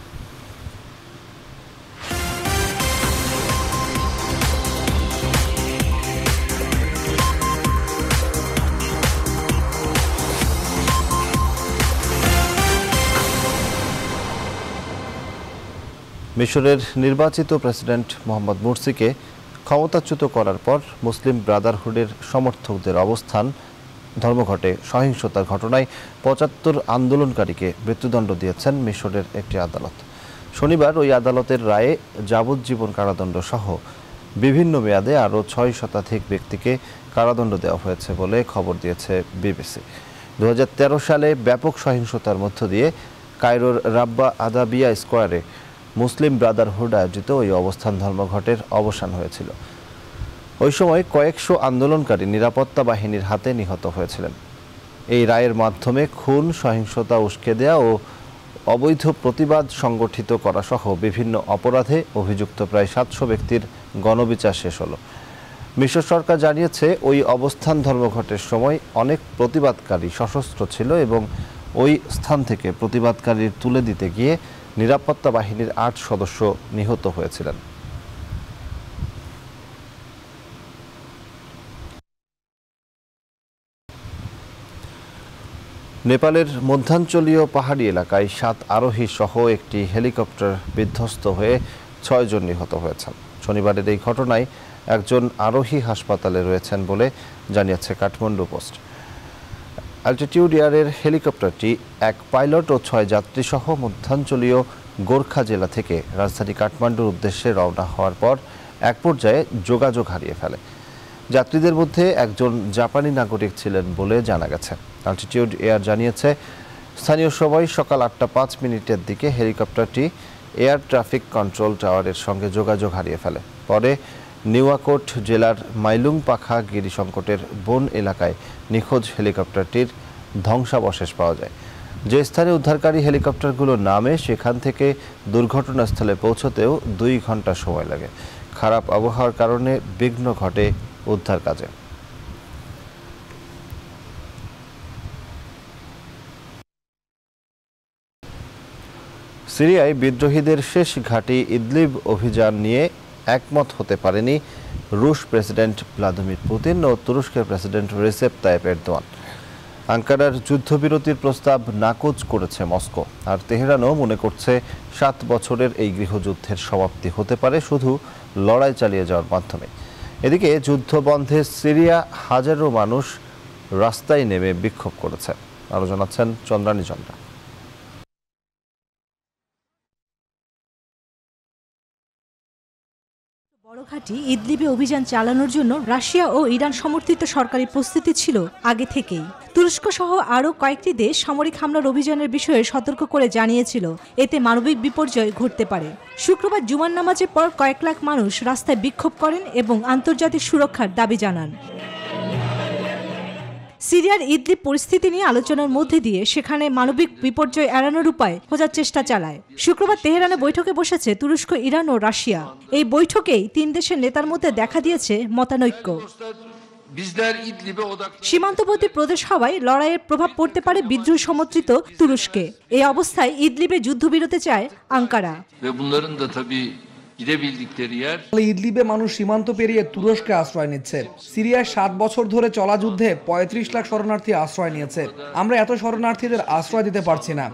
মিশরের নির্বাচিত প্রেসিডেন্ট মোহাম্মদ মুরসিকে ক্ষমতাচ্যুত করার পর মুসলিম ব্রাদারহুডের সমর্থকদের অবস্থান ধর্মঘটে সহিংসতার ঘটনায় পঁচাত্তর আন্দোলনকারীকে মৃত্যুদণ্ড দিয়েছেন মিশরের একটি আদালত। শনিবার ওই আদালতের রায়ে যাবজ্জীবন কারাদণ্ড সহ বিভিন্ন মেয়াদে আরও ছয় শতাধিক ব্যক্তিকে কারাদণ্ড দেওয়া হয়েছে বলে খবর দিয়েছে বিবিসি। দু হাজার তেরো সালে ব্যাপক সহিংসতার মধ্য দিয়ে কায়রোর রাব্বা আদাবিয়া স্কোয়ারে মুসলিম ব্রাদারহুড আয়োজিত ওই অবস্থান ধর্মঘটের অবসান হয়েছিল। ওই সময় কয়েকশো আন্দোলনকারী নিরাপত্তা বাহিনীর হাতে নিহত হয়েছিলেন। এই রায়ের মাধ্যমে খুন, সহিংসতা উস্কে দেয়া ও অবৈধ প্রতিবাদ সংগঠিত করা সহ বিভিন্ন অপরাধে অভিযুক্ত প্রায় সাতশো ব্যক্তির গণবিচার শেষ হলো। মিশর সরকার জানিয়েছে ওই অবস্থান ধর্মঘটের সময় অনেক প্রতিবাদকারী সশস্ত্র ছিল এবং ওই স্থান থেকে প্রতিবাদকারীর তুলে দিতে গিয়ে নিরাপত্তা বাহিনীর আট সদস্য নিহত হয়েছিলেন। নেপালের মধ্যাঞ্চলীয় পাহাড়ি এলাকায় সাত আরোহী সহ একটি হেলিকপ্টার বিধ্বস্ত হয়ে ছয়জন নিহত হয়েছেন। শনিবারের এই ঘটনায় একজন আরোহী হাসপাতালে রয়েছেন বলে জানিয়েছে কাঠমান্ডু পোস্ট। অ্যালটিটিউড এয়ারের হেলিকপ্টারটি এক পাইলট ও ছয় যাত্রী সহ মধ্যাঞ্চলীয় গোর্খা জেলা থেকে রাজধানী কাঠমান্ডুর উদ্দেশ্যে রওনা হওয়ার পর এক পর্যায়ে যোগাযোগ হারিয়ে ফেলে। যাত্রীদের মধ্যে একজন জাপানি নাগরিক ছিলেন বলে জানা গেছে। অ্যালটিটিউড এয়ার জানিয়েছে স্থানীয় সময় সকাল আটটা পাঁচ মিনিটের দিকে হেলিকপ্টারটি এয়ার ট্রাফিক কন্ট্রোল টাওয়ারের সঙ্গে যোগাযোগ হারিয়ে ফেলে। পরে নিউয়াকোট জেলার মাইলুং পাখা গিরিসংকটের বন এলাকায় নিখোঁজ হেলিকপ্টারটির ধ্বংসাবশেষ পাওয়া যায়। যে স্থানে উদ্ধারকারী হেলিকপ্টারগুলো নামে সেখান থেকে দুর্ঘটনাস্থলে পৌঁছতেও দুই ঘন্টা সময় লাগে। খারাপ আবহাওয়ার কারণে বিঘ্ন ঘটে উদ্ধার কাজে। সিরিয়ায় বিদ্রোহীদের শেষ ঘাঁটি ইদলিব অভিযান নিয়ে একমত হতে পারেনি রুশ প্রেসিডেন্ট ভ্লাদিমির পুতিন ও তুরস্কের প্রেসিডেন্ট রেসেপ তাইপ এরদোয়ান। আঙ্কারার যুদ্ধবিরতির প্রস্তাব নাকচ করেছে মস্কো, আর তেহরানও মনে করছে সাত বছরের এই গৃহযুদ্ধের সমাপ্তি হতে পারে শুধু লড়াই চালিয়ে যাওয়ার মাধ্যমে। এদিকে যুদ্ধ বন্ধে সিরিয়া হাজারো মানুষ রাস্তায় নেমে বিক্ষোভ করেছে। আরও জানাচ্ছেন চন্দ্রানী চন্দ্রা।
বড় ঘাঁটি ইদলিবে অভিযান চালানোর জন্য রাশিয়া ও ইরান সমর্থিত সরকারি প্রস্তুতি ছিল আগে থেকেই। তুরস্ক সহ আরও কয়েকটি দেশ সামরিক হামলার অভিযানের বিষয়ে সতর্ক করে জানিয়েছিল এতে মানবিক বিপর্যয় ঘটতে পারে। শুক্রবার জুমার নামাজের পর কয়েক লাখ মানুষ রাস্তায় বিক্ষোভ করেন এবং আন্তর্জাতিক সুরক্ষার দাবি জানান। সিরিয়ার ইদলিব পরিস্থিতি নিয়ে আলোচনার মধ্যে দিয়ে সেখানে মানবিক বিপর্যয় এড়ানোর উপায় খোঁজার চেষ্টা চালায়। শুক্রবার তেহরানে বৈঠকে বসেছে তুরস্ক, ইরান ও রাশিয়া। এই বৈঠকেই তিন দেশের নেতার মধ্যে দেখা দিয়েছে মতানৈক্য। সীমান্তবর্তী প্রদেশ হওয়ায় লড়াইয়ের প্রভাব পড়তে পারে বিদ্রোহী সমর্থিত তুরস্কে। এই অবস্থায় ইদলিবে যুদ্ধবিরতি চায় আঙ্কারা।
ইদলিবে মানুষ সীমান্ত পেরিয়ে তুরস্কে আশ্রয় নিচ্ছে। সিরিয়ায় সাত বছর ধরে চলা যুদ্ধে পঁয়ত্রিশ লাখ শরণার্থী আশ্রয় নিয়েছে। আমরা এত শরণার্থীদের আশ্রয় দিতে পারছি না।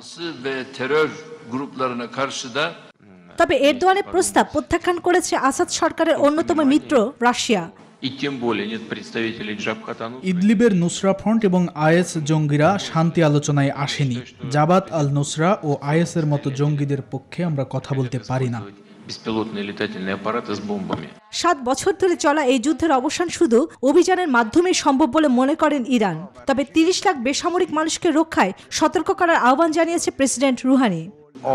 তবে এরদোয়ানের প্রস্তাব প্রত্যাখ্যান করেছে আসাদ সরকারের অন্যতম মিত্র রাশিয়া।
ইদলিবের নুসরা ফ্রন্ট এবং আইএস জঙ্গিরা শান্তি আলোচনায় আসেনি। জাবাত আল নুসরা ও আইএসের মতো জঙ্গিদের পক্ষে আমরা কথা বলতে পারি না।
беспилотные летательные аппараты с бомбами.
সাত বছর ধরে চলা এই যুদ্ধের অবসান শুধু অভিযানের মাধ্যমে সম্ভব বলে মনে করেন ইরান। তবে তিরিশ লাখ বেসামরিক মানুষকে রক্ষায় সতর্ক করার আহ্বান জানিয়েছে প্রেসিডেন্ট রুহানি।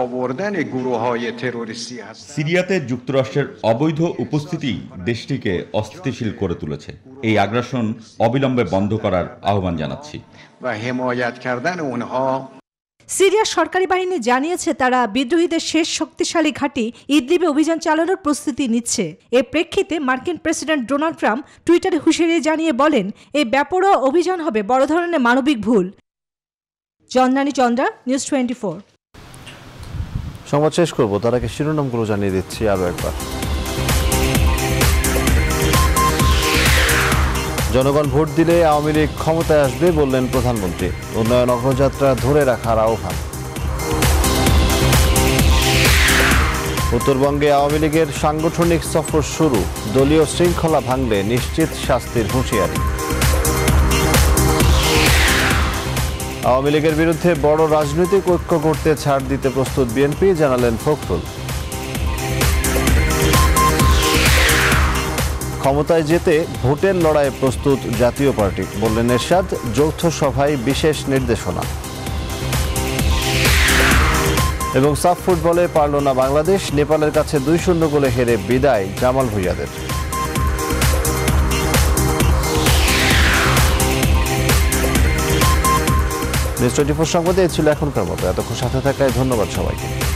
সিরিয়াতে যুক্তরাষ্ট্রের অবৈধ উপস্থিতি দেশটিকে অস্থিতিশীল করে তুলেছে। এই আগ্রাসন অবিলম্বে বন্ধ করার আহ্বান জানাচ্ছি।
সিরিয়ার সরকারি বাহিনী জানিয়েছে তারা বিদ্রোহীদের শেষ শক্তিশালী ঘাঁটি ইদলিবে অভিযান চালানোর প্রস্তুতি নিচ্ছে। এর প্রেক্ষিতে মার্কিন প্রেসিডেন্ট ডোনাল্ড ট্রাম্প টুইটারে হুঁশিয়ারি জানিয়ে বলেন, এই বেপরোয়া অভিযান হবে বড় ধরনের মানবিক ভুল। Chandrani Chandra, news twenty four.
সংবাদ শেষ করবো, তার আগে শিরোনামগুলো জানিয়ে দিচ্ছি আরও একবার। জনগণ ভোট দিলে আওয়ামী লীগ ক্ষমতায় আসবে বললেন প্রধানমন্ত্রী। উন্নয়ন অগ্রযাত্রা ধরে রাখার আহ্বান। উত্তরবঙ্গে আওয়ামী লীগের সাংগঠনিক সফর শুরু। দলীয় শৃঙ্খলা ভাঙলে নিশ্চিত শাস্তির হুঁশিয়ারি। আওয়ামী লীগের বিরুদ্ধে বড় রাজনৈতিক ঐক্য করতে ছাড় দিতে প্রস্তুত বিএনপি, জানালেন ফখরুল। ক্ষমতায় যেতে ভোটের লড়াইয়ে প্রস্তুত জাতীয় পার্টি, বললেন এরশাদ। যৌথ সভায় বিশেষ নির্দেশনা। এবং সাফ ফুটবলে পারল না বাংলাদেশ, নেপালের কাছে দুই শূন্য গোলে হেরে বিদায় জামাল ভুঁইয়াদের। নিউজ টোয়েন্টি ফোর সংবাদে এই ছিল এখনকার মতো। এতক্ষণ সাথে থাকায় ধন্যবাদ সবাইকে।